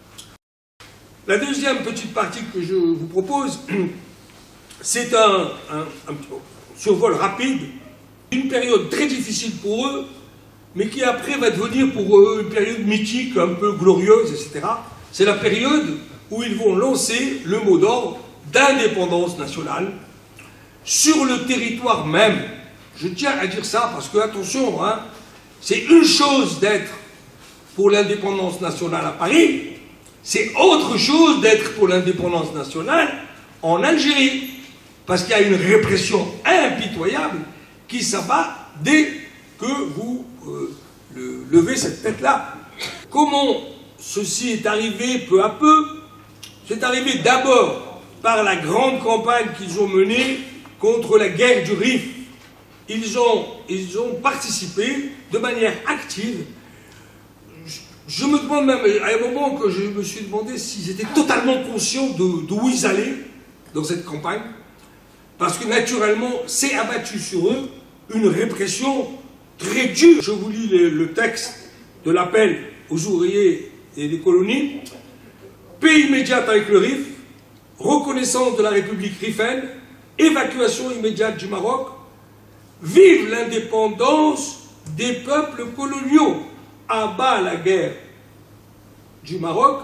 Speaker 2: La deuxième petite partie que je vous propose, c'est un, un, un survol rapide d'une période très difficile pour eux, mais qui après va devenir pour eux une période mythique, un peu glorieuse, et cetera. C'est la période où ils vont lancer le mot d'ordre d'indépendance nationale sur le territoire même. Je tiens à dire ça parce que, attention, hein, c'est une chose d'être pour l'indépendance nationale à Paris, c'est autre chose d'être pour l'indépendance nationale en Algérie. Parce qu'il y a une répression impitoyable qui s'abat dès que vous euh, le, levez cette tête-là. Comment ceci est arrivé peu à peu? C'est arrivé d'abord par la grande campagne qu'ils ont menée contre la guerre du Rif. Ils ont, ils ont participé de manière active. Je, je me demande même, à un moment que je me suis demandé s'ils étaient totalement conscients d'où ils allaient dans cette campagne, parce que naturellement, c'est abattu sur eux une répression très dure. Je vous lis le, le texte de l'appel aux ouvriers et des colonies. Paix immédiate avec le Rif, reconnaissance de la République rifaine, évacuation immédiate du Maroc, vive l'indépendance des peuples coloniaux, à bas la guerre du Maroc,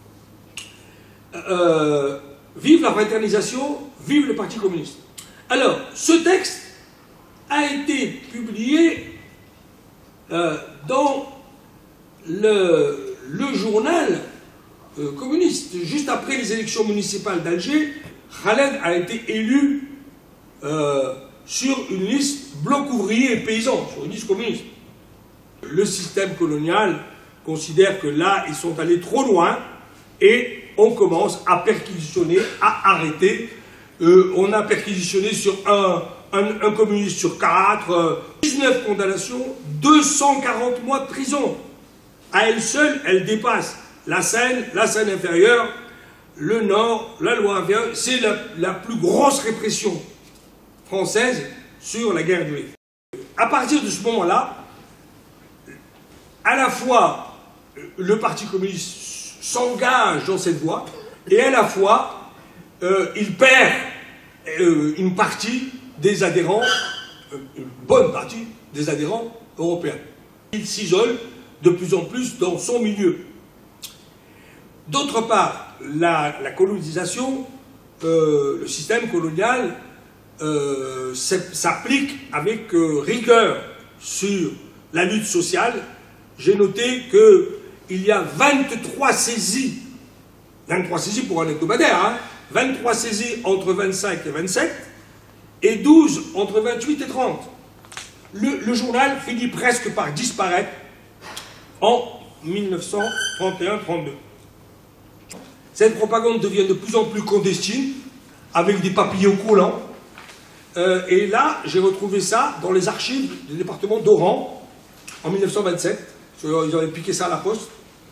Speaker 2: euh, vive la fraternisation, vive le Parti communiste. Alors, ce texte a été publié euh, dans le, le journal euh, communiste. Juste après les élections municipales d'Alger, Khaled a été élu euh, sur une liste bloc ouvrier et paysan, sur une liste communiste. Le système colonial considère que là, ils sont allés trop loin et on commence à perquisitionner, à arrêter. Euh, on a perquisitionné sur un, un, un communiste sur quatre, euh, dix-neuf condamnations, deux cent quarante mois de prison. À elle seule, elle dépasse la Seine, la Seine inférieure, le Nord, la Loire. C'est la, la plus grosse répression française sur la guerre du Rif. À partir de ce moment-là, à la fois le Parti communiste s'engage dans cette voie et à la fois euh, il perd euh, une partie des adhérents, euh, une bonne partie des adhérents européens. Il s'isole de plus en plus dans son milieu. D'autre part, la, la colonisation, euh, le système colonial euh, s'applique avec euh, rigueur sur la lutte sociale. J'ai noté qu'il y a vingt-trois saisies, vingt-trois saisies pour un hebdomadaire, hein, vingt-trois saisies entre vingt-cinq et vingt-sept, et douze entre vingt-huit et trente. Le, le journal finit presque par disparaître en mille neuf cent trente et un trente-deux. Cette propagande devient de plus en plus clandestine, avec des papillons collants, euh, et là, j'ai retrouvé ça dans les archives du département d'Oran, en mille neuf cent vingt-sept. Ils avaient piqué ça à la poste.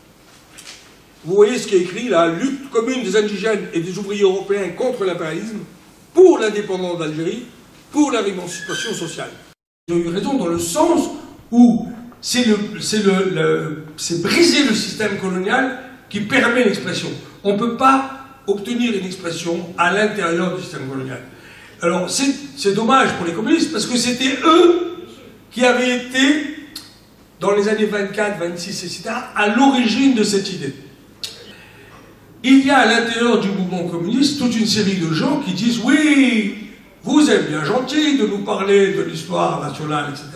Speaker 2: Vous voyez ce qui est écrit là, lutte commune des indigènes et des ouvriers européens contre l'impérialisme, pour l'indépendance d'Algérie, pour la réémancipation sociale. Ils ont eu raison dans le sens où c'est le, le, le, briser le système colonial qui permet l'expression. On ne peut pas obtenir une expression à l'intérieur du système colonial. Alors c'est dommage pour les communistes parce que c'était eux qui avaient été dans les années vingt-quatre, vingt-six, et cetera, à l'origine de cette idée. Il y a à l'intérieur du mouvement communiste toute une série de gens qui disent « Oui, vous êtes bien gentils de nous parler de l'histoire nationale, et cetera. »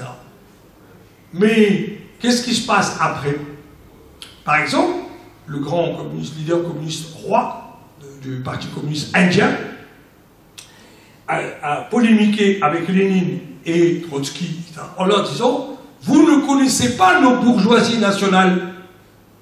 Speaker 2: Mais qu'est-ce qui se passe après? Par exemple, le grand communiste, leader communiste roi du Parti communiste indien a, a polémiqué avec Lénine et Trotsky en leur disant « Vous ne connaissez pas nos bourgeoisies nationales.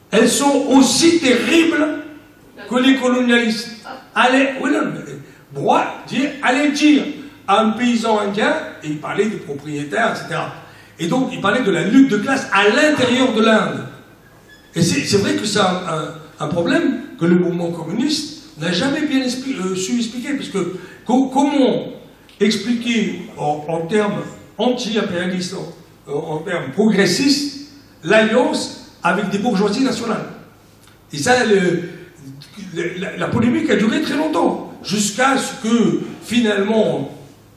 Speaker 3: elles sont aussi terribles que les colonialistes. Allez, oui, non, Broy dit, allez dire à un paysan indien, et il parlait des propriétaires, et cetera. Et donc, il parlait de la lutte de classe à l'intérieur de l'Inde. Et c'est vrai que c'est un, un, un problème que le mouvement communiste n'a jamais bien expli euh, su expliquer, parce que co comment expliquer en, en termes anti-impérialistes, en, en termes progressistes, l'alliance avec des bourgeoisies nationales. Et ça, le, la, la polémique a duré très longtemps, jusqu'à ce que, finalement,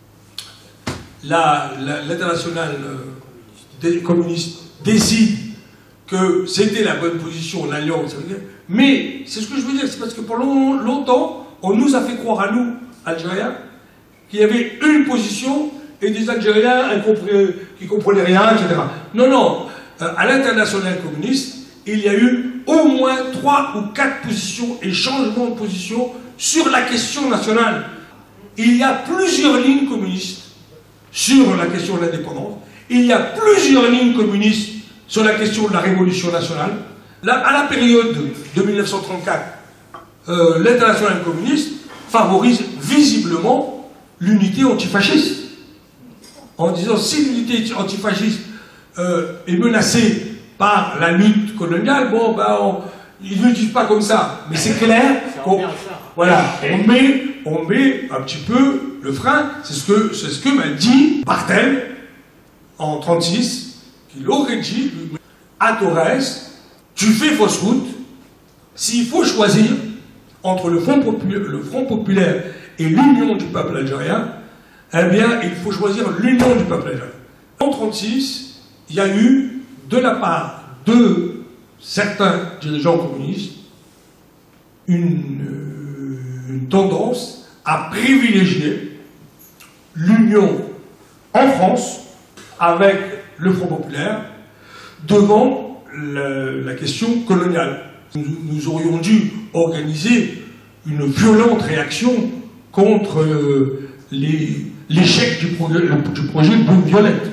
Speaker 3: l'internationale des communistes décide que c'était la bonne position, l'alliance. Mais, c'est ce que je veux dire, c'est parce que pendant longtemps, on nous a fait croire à nous, Algériens, qu'il y avait une position et des Algériens qui ne comprenaient rien, et cetera. Non, non, à l'international communiste, il y a eu au moins trois ou quatre positions et changements de position sur la question nationale. Il y a plusieurs lignes communistes sur la question de l'indépendance. Il y a plusieurs lignes communistes sur la question de la révolution nationale. Là, à la période de mille neuf cent trente-quatre, euh, l'international communiste favorise visiblement l'unité antifasciste. En disant, si l'unité antifasciste euh, est menacée par la lutte coloniale, bon, ben, on, ils ne le disent pas comme ça, mais c'est clair qu'on voilà, on met, on met un petit peu le frein. C'est ce que, c'est ce que m'a dit Barthel en trente-six, qu'il aurait dit à Torres, tu fais fausse route, s'il faut choisir entre le Front populaire, le Front populaire et l'union du peuple algérien, eh bien, il faut choisir l'union du peuple algérien. En trente-six, il y a eu, de la part de certains dirigeants communistes, une, une tendance à privilégier l'union en France avec le Front populaire devant la, la question coloniale. Nous, nous aurions dû organiser une violente réaction contre euh, l'échec du, pro du projet Bombe Violette.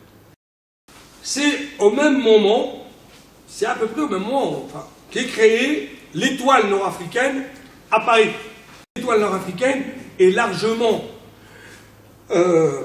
Speaker 2: C'est au même moment, c'est à peu près au même moment, enfin, qu'est créée l'étoile nord-africaine à Paris. L'étoile nord-africaine est largement euh,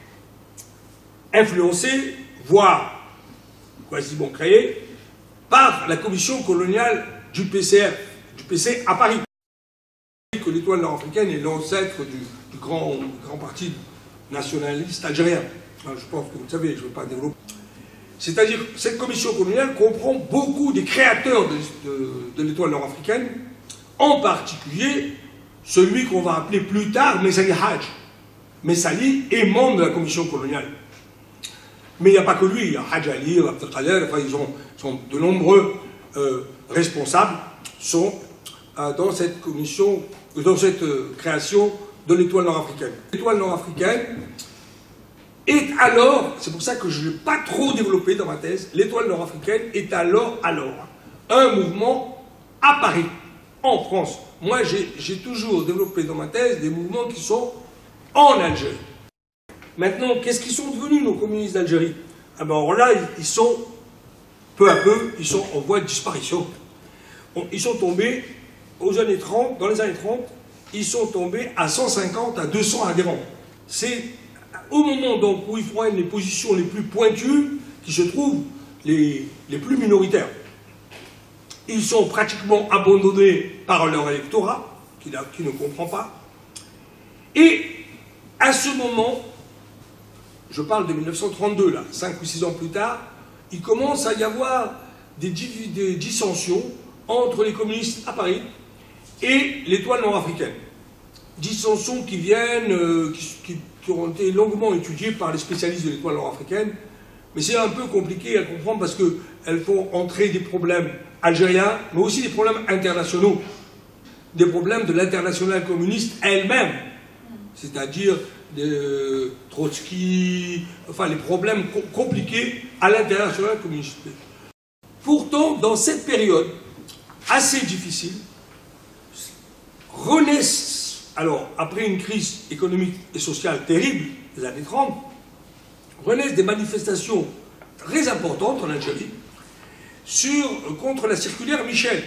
Speaker 2: influencée, voire quasiment créée, par la commission coloniale du P C R, du P C à Paris. Que l'étoile nord-africaine est l'ancêtre du, du grand, grand parti nationaliste algérien. Je pense que vous le savez, je ne veux pas développer. C'est-à-dire que cette commission coloniale comprend beaucoup des créateurs de, de, de l'étoile nord-africaine, en particulier celui qu'on va appeler plus tard Messali Hadj. Messali est membre de la commission coloniale. Mais il n'y a pas que lui, il y a Hadj Ali, Abdelkader, enfin ils ont, sont de nombreux euh, responsables sont euh, dans cette commission, dans cette euh, création de l'étoile nord-africaine. L'étoile nord-africaine est alors, c'est pour ça que je ne l'ai pas trop développé dans ma thèse, l'étoile nord-africaine est alors, alors, un mouvement à Paris, en France. Moi, j'ai toujours développé dans ma thèse des mouvements qui sont en Algérie. Maintenant, qu'est-ce qu'ils sont devenus, nos communistes d'Algérie? Ah ben, alors là, ils sont, peu à peu, ils sont en voie de disparition. Ils sont tombés, aux années trente, dans les années trente, ils sont tombés à cent cinquante à deux cents adhérents. C'est au moment donc où ils prennent les positions les plus pointues, qui se trouvent les, les plus minoritaires. Ils sont pratiquement abandonnés par leur électorat, qui, qui ne comprend pas. Et à ce moment, je parle de mille neuf cent trente-deux, là, cinq ou six ans plus tard, il commence à y avoir des, des dissensions entre les communistes à Paris et l'étoile nord-africaine. Dissensions qui viennent, euh, qui, qui, qui ont été longuement étudiées par les spécialistes de l'étoile nord-africaine, mais c'est un peu compliqué à comprendre parce qu'elles font entrer des problèmes algériens, mais aussi des problèmes internationaux, des problèmes de l'internationale communiste elle-même, c'est-à-dire de Trotsky, enfin les problèmes co compliqués à l'internationale communiste. Pourtant, dans cette période assez difficile, renaissent, alors après une crise économique et sociale terrible des années trente, renaissent des manifestations très importantes en Algérie sur, contre la circulaire Michel.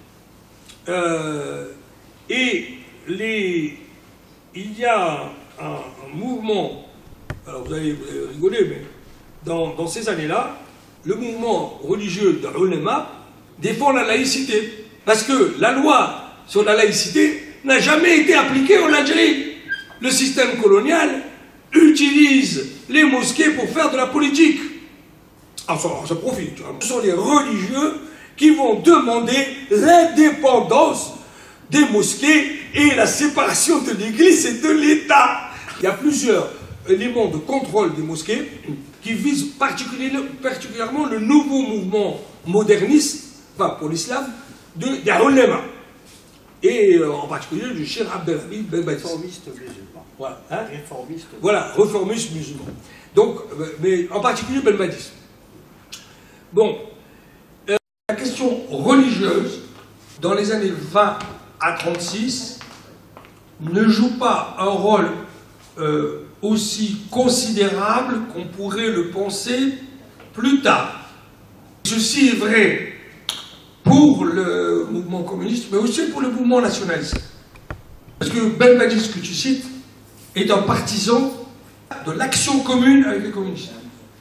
Speaker 2: Euh, et les, il y a un, un mouvement, alors vous allez, vous allez rigoler, mais dans, dans ces années-là, le mouvement religieux de l'Ulema défend la laïcité. Parce que la loi sur la laïcité n'a jamais été appliquée en Algérie. Le système colonial utilise les mosquées pour faire de la politique. Alors ça profite. Tu vois. Ce sont les religieux qui vont demander l'indépendance des mosquées et la séparation de l'Église et de l'État. Il y a plusieurs éléments de contrôle des mosquées qui visent particulièrement le nouveau mouvement moderniste, enfin pour l'islam, de des ulema. Et euh, en particulier du Cheikh Abdelhamid Ben Badis.
Speaker 1: Réformiste musulman.
Speaker 2: Voilà, hein
Speaker 1: réformiste.
Speaker 2: Voilà, réformiste musulman. Donc, euh, mais en particulier Ben Badis. Bon, euh,
Speaker 3: la question religieuse, dans les années vingt à trente-six, ne joue pas un rôle euh, aussi considérable qu'on pourrait le penser plus tard. Ceci est vrai pour le mouvement communiste, mais aussi pour le mouvement nationaliste. Parce que Ben Badis, que tu cites, est un partisan de l'action commune avec les communistes.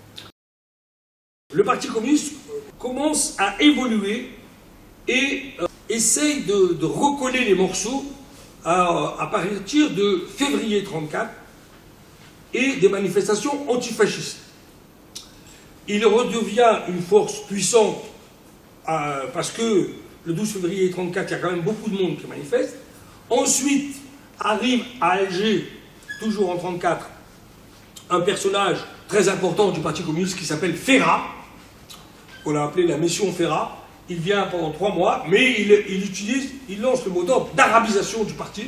Speaker 2: Le Parti communiste commence à évoluer et euh, essaye de, de recoller les morceaux à, à partir de février trente-quatre et des manifestations antifascistes. Il redevient une force puissante euh, parce que le douze février trente-quatre, il y a quand même beaucoup de monde qui manifeste. Ensuite, arrive à Alger, toujours en trente-quatre, un personnage très important du Parti communiste qui s'appelle Ferrat, qu'on a appelé la mission Ferrat. Il vient pendant trois mois, mais il, il utilise, il lance le mot d'ordre d'arabisation du parti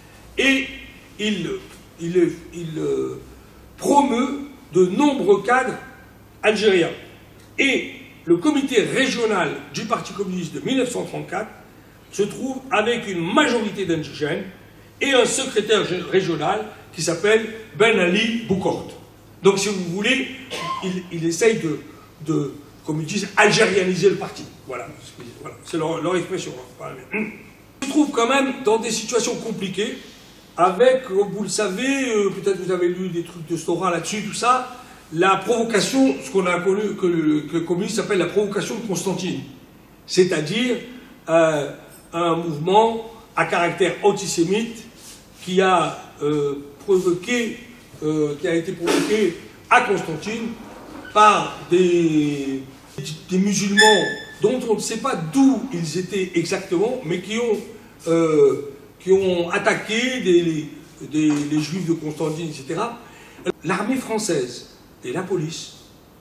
Speaker 2: et il, il, il, il euh, promeut de nombreux cadres algériens. Et le comité régional du Parti communiste de mille neuf cent trente-quatre se trouve avec une majorité d'indigènes et un secrétaire régional qui s'appelle Ben Ali Boukort. Donc, si vous voulez, il, il essaye de, de, comme ils disent, algérianiser le parti. Voilà, voilà. C'est leur, leur expression. On se trouve quand même dans des situations compliquées, avec, comme vous le savez, euh, peut-être vous avez lu des trucs de Stora là-dessus, tout ça, la provocation, ce qu'on a connu, que le, que le communiste appelle la provocation de Constantine. C'est-à-dire euh, un mouvement à caractère antisémite qui a euh, provoqué, euh, qui a été provoqué à Constantine par des, des musulmans dont on ne sait pas d'où ils étaient exactement, mais qui ont, euh, qui ont attaqué des, des, les juifs de Constantine, et cetera. L'armée française et la police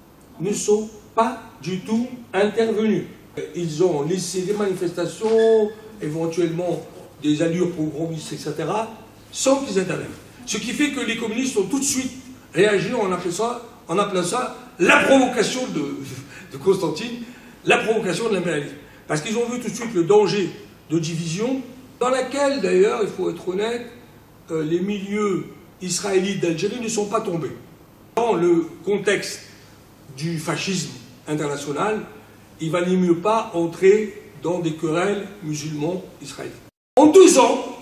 Speaker 2: ne sont pas du tout intervenus. Ils ont laissé des manifestations, éventuellement des allures pogromistes, et cetera, sans qu'ils interviennent. Ce qui fait que les communistes ont tout de suite réagi en appelant ça, en appelant ça la provocation de, de Constantine, la provocation de l'impérialisme. Parce qu'ils ont vu tout de suite le danger de division, dans laquelle, d'ailleurs, il faut être honnête, euh, les milieux israélites d'Algérie ne sont pas tombés. Dans le contexte du fascisme international, il ne valait mieux pas entrer dans des querelles musulmans israéliens. En deux ans,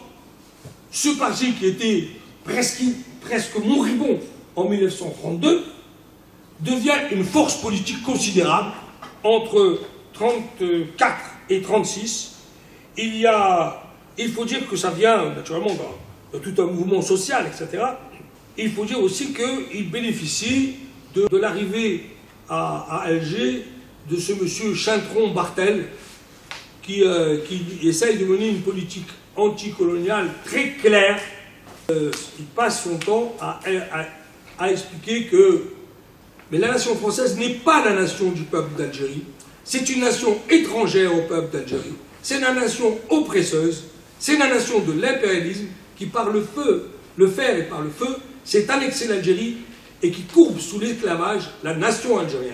Speaker 2: ce parti qui était presque, presque moribond en mille neuf cent trente-deux devient une force politique considérable. Entre trente-quatre et trente-six, il y a, il faut dire que ça vient naturellement de, de tout un mouvement social, et cetera. Il faut dire aussi qu'il bénéficie de, de l'arrivée à, à Alger de ce monsieur Chintron-Barthel qui, euh, qui essaye de mener une politique anticoloniale très claire. Euh, il passe son temps à, à, à expliquer que mais la nation française n'est pas la nation du peuple d'Algérie. C'est une nation étrangère au peuple d'Algérie. C'est la nation oppresseuse. C'est la nation de l'impérialisme qui, par le feu, le fer et par le feu, s'est annexé l'Algérie et qui courbe sous l'esclavage la nation algérienne.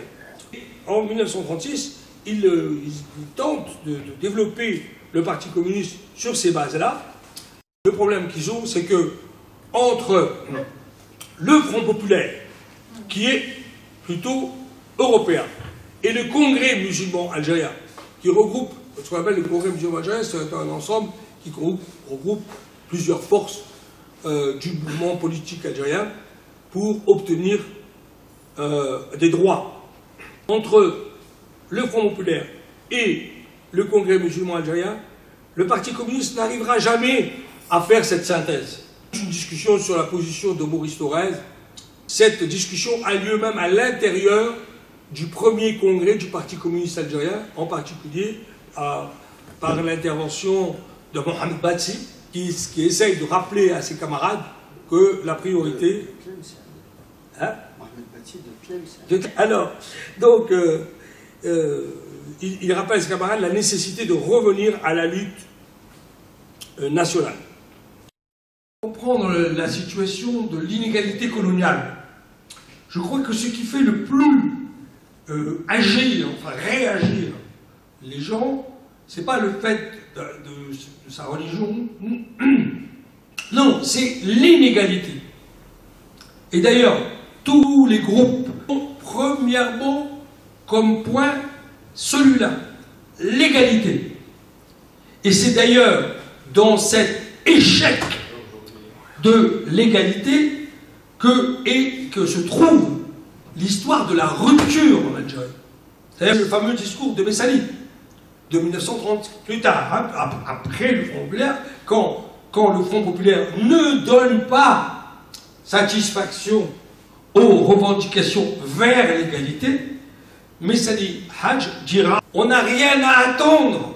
Speaker 2: En mille neuf cent trente-six, il, euh, il, il tente de, de développer le Parti communiste sur ces bases-là. Le problème qu'ils ont, c'est que entre le Front populaire, qui est plutôt européen, et le Congrès musulman algérien, qui regroupe, ce qu'on appelle le Congrès musulman algérien, c'est un ensemble qui regroupe, regroupe plusieurs forces euh, du mouvement politique algérien pour obtenir euh, des droits. Entre le Front populaire et le Congrès musulman algérien, le Parti communiste n'arrivera jamais à faire cette synthèse. Une discussion sur la position de Maurice Thorez. Cette discussion a lieu même à l'intérieur du premier congrès du Parti communiste algérien, en particulier à, par l'intervention de Mohamed Batsi, qui, qui essaye de rappeler à ses camarades que la priorité... Hein? Mohamed Batsi de Tlemcen. Alors, donc, euh, euh, il, il rappelle à ses camarades la nécessité de revenir à la lutte euh, nationale.
Speaker 3: Comprendre la situation de l'inégalité coloniale. Je crois que ce qui fait le plus euh, agir, enfin réagir les gens, c'est pas le fait de, de, de sa religion, non, c'est l'inégalité. Et d'ailleurs, tous les groupes ont premièrement comme point celui-là, l'égalité. Et c'est d'ailleurs dans cet échec de l'égalité que, et que se trouve l'histoire de la rupture en Algérie. C'est-à-dire le fameux discours de Messali, de mille neuf cent trente, plus tard, hein, après le Front populaire, quand, quand le Front populaire ne donne pas satisfaction aux revendications vers l'égalité, Messali Hadj dira « On n'a rien à attendre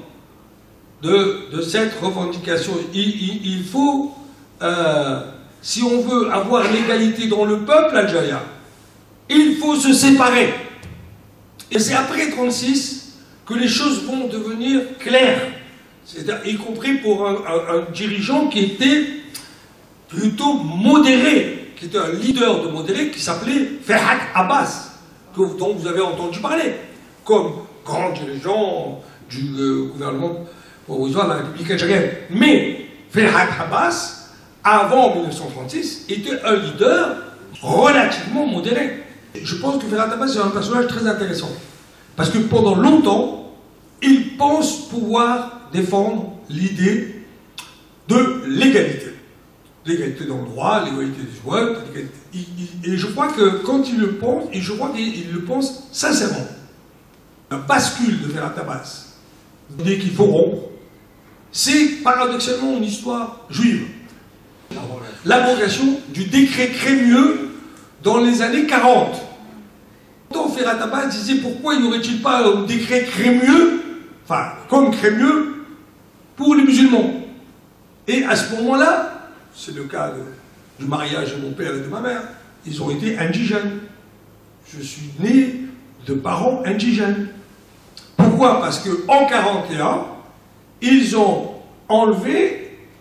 Speaker 3: de, de cette revendication. Il, il, il faut... Euh, si on veut avoir l'égalité dans le peuple algérien, il faut se séparer. Et c'est après trente-six que les choses vont devenir claires, y compris pour un, un, un dirigeant qui était plutôt modéré, qui était un leader de modéré qui s'appelait Ferhat Abbas, que, dont vous avez entendu parler, comme grand dirigeant du euh, gouvernement provisoire de la République algérienne. Mais Ferhat Abbas, avant mille neuf cent trente-six, était un leader relativement modéré. Je pense que Ferhat Abbas est un personnage très intéressant. Parce que pendant longtemps, il pense pouvoir défendre l'idée de l'égalité. L'égalité dans le droit, l'égalité des joueurs, et je crois que quand il le pense, et je crois qu'il le pense sincèrement, la bascule de Ferhat Abbas, l'idée qu'il faut rompre, c'est paradoxalement une histoire juive. L'abrogation du décret Crémieux dans les années quarante. Quand Ferhat Abbas disait pourquoi il n'aurait-il pas un décret Crémieux, enfin comme Crémieux, pour les musulmans. Et à ce moment-là, c'est le cas de, du mariage de mon père et de ma mère, ils ont été indigènes. Je suis né de parents indigènes. Pourquoi? Parce qu'en quarante et un, ils ont enlevé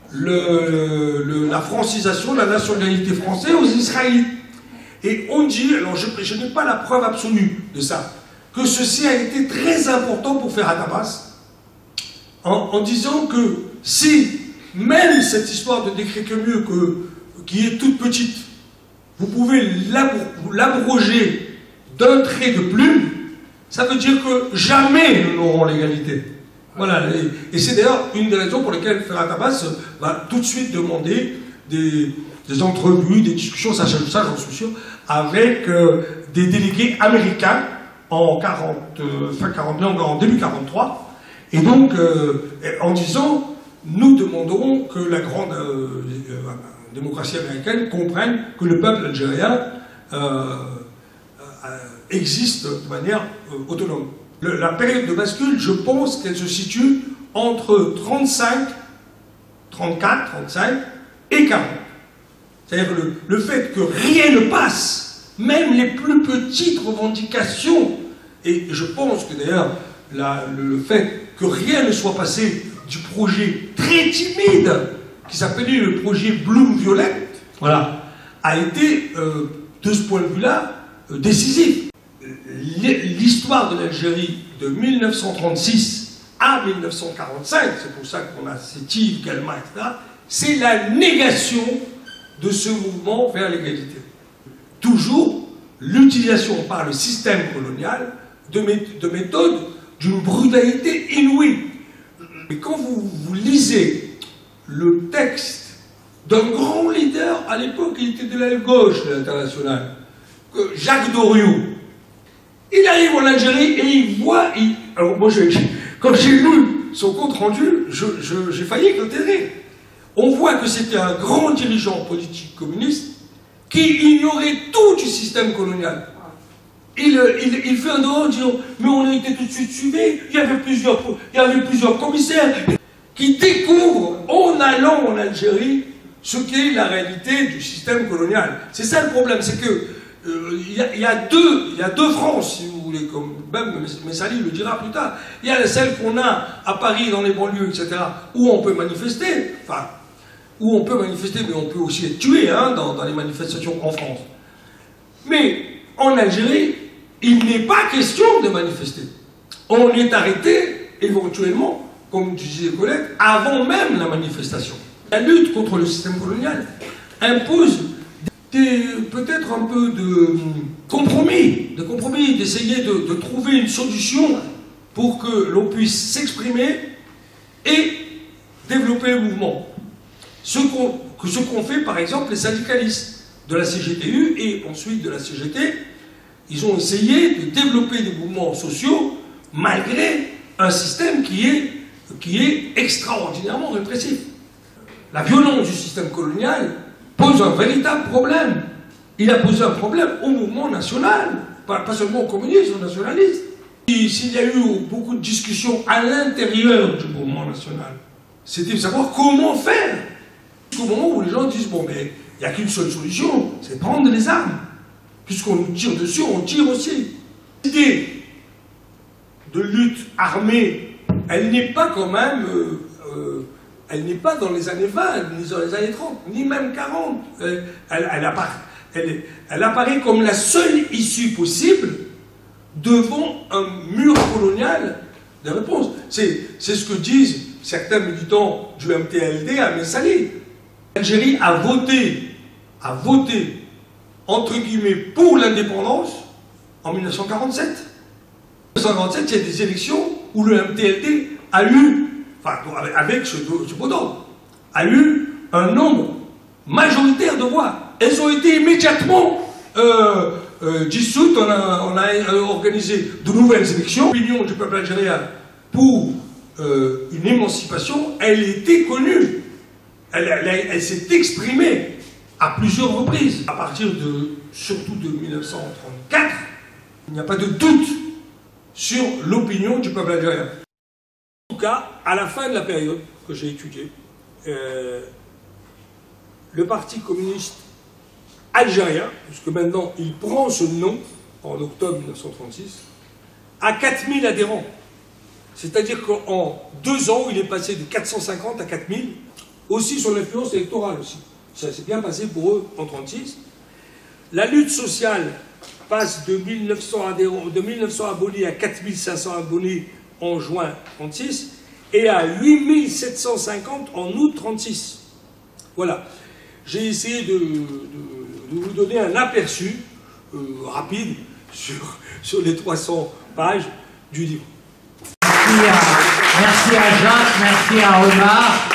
Speaker 3: Le, le, la francisation, la nationalité française aux Israélites. Et on dit, alors je, je n'ai pas la preuve absolue de ça, que ceci a été très important pour Ferhat Abbas, en, en disant que si même cette histoire de décret Crémieux que, qui est toute petite, vous pouvez l'abroger d'un trait de plume, ça veut dire que jamais nous n'aurons l'égalité. Voilà, et, et c'est d'ailleurs une des raisons pour lesquelles Ferhat Abbas va tout de suite demander des, des entrevues, des discussions, ça, ça j'en suis sûr, avec euh, des délégués américains en quarante, euh, fin quarante-deux, en début quarante-trois, et donc euh, en disant, nous demanderons que la grande euh, euh, démocratie américaine comprenne que le peuple algérien euh, euh, existe de manière euh, autonome. Le, la période de bascule, je pense qu'elle se situe entre trente-cinq, trente-quatre, trente-cinq et quarante. C'est-à-dire le, le fait que rien ne passe, même les plus petites revendications, et je pense que d'ailleurs le, le fait que rien ne soit passé du projet très timide, qui s'appelait le projet Bloom-Violet, voilà, a été, euh, de ce point de vue-là, euh, décisif. L'histoire de l'Algérie de mille neuf cent trente-six à mille neuf cent quarante-cinq, c'est pour ça qu'on a cette Yves Galma, et cetera, c'est la négation de ce mouvement vers l'égalité. Toujours l'utilisation par le système colonial
Speaker 2: de, mé de méthode d'une brutalité inouïe. Et quand vous, vous lisez le texte d'un grand leader, à l'époque il était de l'aile gauche de l'Internationale, Jacques Doriot, il arrive en Algérie et il voit... Il... Alors moi, je, je, quand j'ai lu son compte rendu, j'ai failli éclater de rire. On voit que c'était un grand dirigeant politique communiste qui ignorait tout du système colonial. Il, il, il fait un dehors en disant « mais on a été tout de suite suivis, il y avait plusieurs, il y avait plusieurs commissaires qui découvrent en allant en Algérie ce qu'est la réalité du système colonial. » C'est ça le problème, c'est que euh, il, y a, il, y a deux, il y a deux France, si vous voulez, comme même Messali le dira plus tard. Il y a celle qu'on a à Paris, dans les banlieues, et cetera, où on peut manifester, enfin, où on peut manifester, mais on peut aussi être tué hein, dans, dans les manifestations en France. Mais en Algérie, il n'est pas question de manifester. On est arrêté, éventuellement, comme disait Colette, avant même la manifestation. La lutte contre le système colonial impose peut-être un peu de compromis, de compromis, d'essayer de, de trouver une solution pour que l'on puisse s'exprimer et développer le mouvement. Ce qu'on ce qu'on fait par exemple les syndicalistes de la C G T U et ensuite de la C G T, ils ont essayé de développer des mouvements sociaux malgré un système qui est, qui est extraordinairement répressif. La violence du système colonial pose un véritable problème. Il a posé un problème au mouvement national, pas, pas seulement aux communistes, aux nationalistes. S'il y a eu beaucoup de discussions à l'intérieur du mouvement national, c'était de savoir comment faire. Jusqu'au moment où les gens disent, bon, mais il n'y a qu'une seule solution, c'est prendre les armes. Puisqu'on nous tire dessus, on tire aussi. L'idée de lutte armée, elle n'est pas quand même... Euh, euh, elle n'est pas dans les années vingt, ni dans les années trente, ni même quarante. Elle, elle, elle, apparaît, elle, elle apparaît comme la seule issue possible devant un mur colonial de réponse. C'est ce que disent certains militants du M T L D à Messali. L'Algérie a voté, a voté, entre guillemets, pour l'indépendance en mille neuf cent quarante-sept. En mille neuf cent quarante-sept, il y a des élections où le M T L D a eu, enfin, avec ce, ce mot d'ordre, a eu un nombre majoritaire de voix. Elles ont été immédiatement euh, euh, dissoutes. On a, on a organisé de nouvelles élections. L'opinion du peuple algérien pour euh, une émancipation, elle était connue. Elle, elle, elle s'est exprimée à plusieurs reprises. À partir de, surtout de mille neuf cent trente-quatre, il n'y a pas de doute sur l'opinion du peuple algérien. En tout cas, à la fin de la période que j'ai étudiée, euh, le Parti communiste algérien, puisque maintenant il prend ce nom, en octobre mille neuf cent trente-six, a quatre mille adhérents. C'est-à-dire qu'en deux ans, il est passé de quatre cent cinquante à quatre mille, aussi sur l'influence électorale aussi. Ça s'est bien passé pour eux en mille neuf cent trente-six. La lutte sociale passe de mille neuf cents, adhérents, de mille neuf cents abonnés à quatre mille cinq cents abonnés en juin mille neuf cent trente-six et à huit mille sept cent cinquante en août mille neuf cent trente-six. Voilà. J'ai essayé de, de, de vous donner un aperçu euh, rapide sur, sur les trois cents pages du livre.
Speaker 4: Merci à, merci à Jacques, merci à Omar.